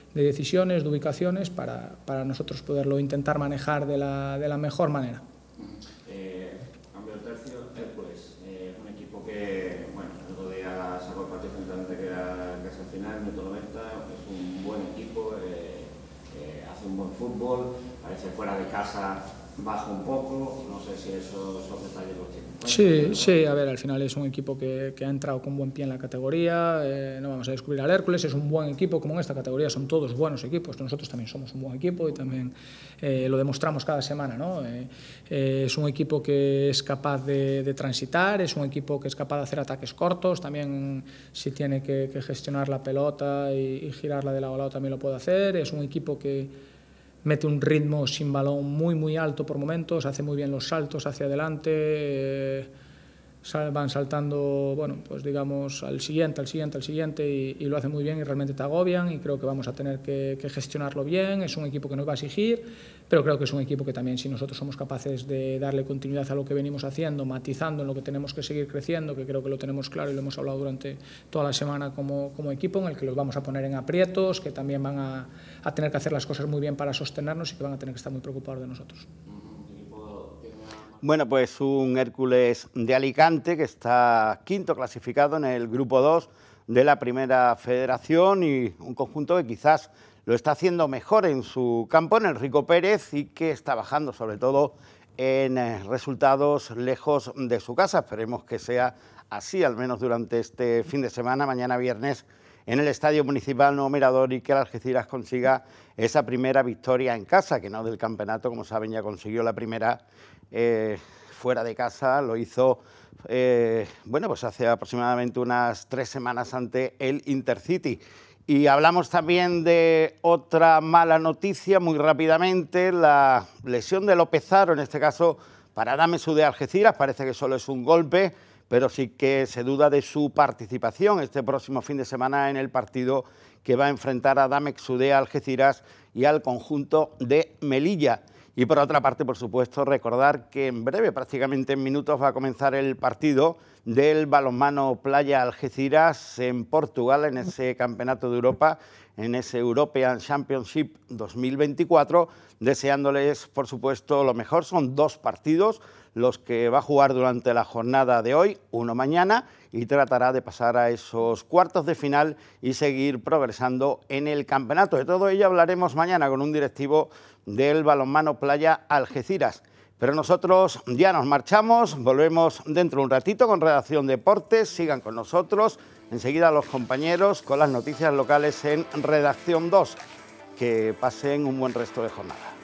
de decisiones, de ubicaciones, para, para nosotros poderlo intentar manejar de la, de la mejor manera. Eh, cambio de tercio, Hércules, eh, un equipo que, bueno, el otro día sacó el partido frente a que era casi al final, minuto noventa, es un buen equipo, eh, eh, hace un buen fútbol, parece fuera de casa baja un poco, no sé si esos, esos detalles los tienen. Sí, sí, a ver, al final es un equipo que, que ha entrado con buen pie en la categoría, eh, no vamos a descubrir al Hércules, es un buen equipo, como en esta categoría son todos buenos equipos, nosotros también somos un buen equipo y también eh, lo demostramos cada semana, ¿no? Eh, eh, es un equipo que es capaz de, de transitar, es un equipo que es capaz de hacer ataques cortos, también si tiene que, que gestionar la pelota y, y girarla de lado a lado también lo puede hacer, es un equipo que mete un ritmo sin balón muy muy alto por momentos, hace muy bien los saltos hacia adelante, eh, sal, van saltando, bueno, pues digamos al siguiente, al siguiente, al siguiente y, y lo hace muy bien y realmente te agobian y creo que vamos a tener que, que gestionarlo bien. Es un equipo que nos va a exigir, pero creo que es un equipo que también, si nosotros somos capaces de darle continuidad a lo que venimos haciendo, matizando en lo que tenemos que seguir creciendo, que creo que lo tenemos claro y lo hemos hablado durante toda la semana como, como equipo, en el que los vamos a poner en aprietos, que también van a, a tener que hacer las cosas muy bien para sostenernos y que van a tener que estar muy preocupados de nosotros. Bueno, pues un Hércules de Alicante que está quinto clasificado en el grupo dos de la Primera Federación y un conjunto que quizás lo está haciendo mejor en su campo, en el Rico Pérez, y que está bajando sobre todo en resultados lejos de su casa. Esperemos que sea así, al menos durante este fin de semana, mañana viernes, en el Estadio Municipal Nuevo Mirador, y que el Algeciras consiga esa primera victoria en casa, que no del campeonato, como saben, ya consiguió la primera eh, fuera de casa, lo hizo eh, bueno, pues hace aproximadamente unas tres semanas ante el Intercity. Y hablamos también de otra mala noticia muy rápidamente, la lesión de López Haro, en este caso para Adame Sudé Algeciras. Parece que solo es un golpe, pero sí que se duda de su participación este próximo fin de semana en el partido que va a enfrentar a Damex Sudé Algeciras y al conjunto de Melilla. Y por otra parte, por supuesto, recordar que en breve, prácticamente en minutos, va a comenzar el partido del balonmano Playa Algeciras en Portugal, en ese Campeonato de Europa, en ese European Championship dos mil veinticuatro, deseándoles, por supuesto, lo mejor. Son dos partidos los que va a jugar durante la jornada de hoy, uno mañana, y tratará de pasar a esos cuartos de final y seguir progresando en el campeonato. De todo ello hablaremos mañana con un directivo del balonmano Playa Algeciras. Pero nosotros ya nos marchamos, volvemos dentro de un ratito con Redacción Deportes. Sigan con nosotros, enseguida los compañeros con las noticias locales en Redacción dos. Que pasen un buen resto de jornada.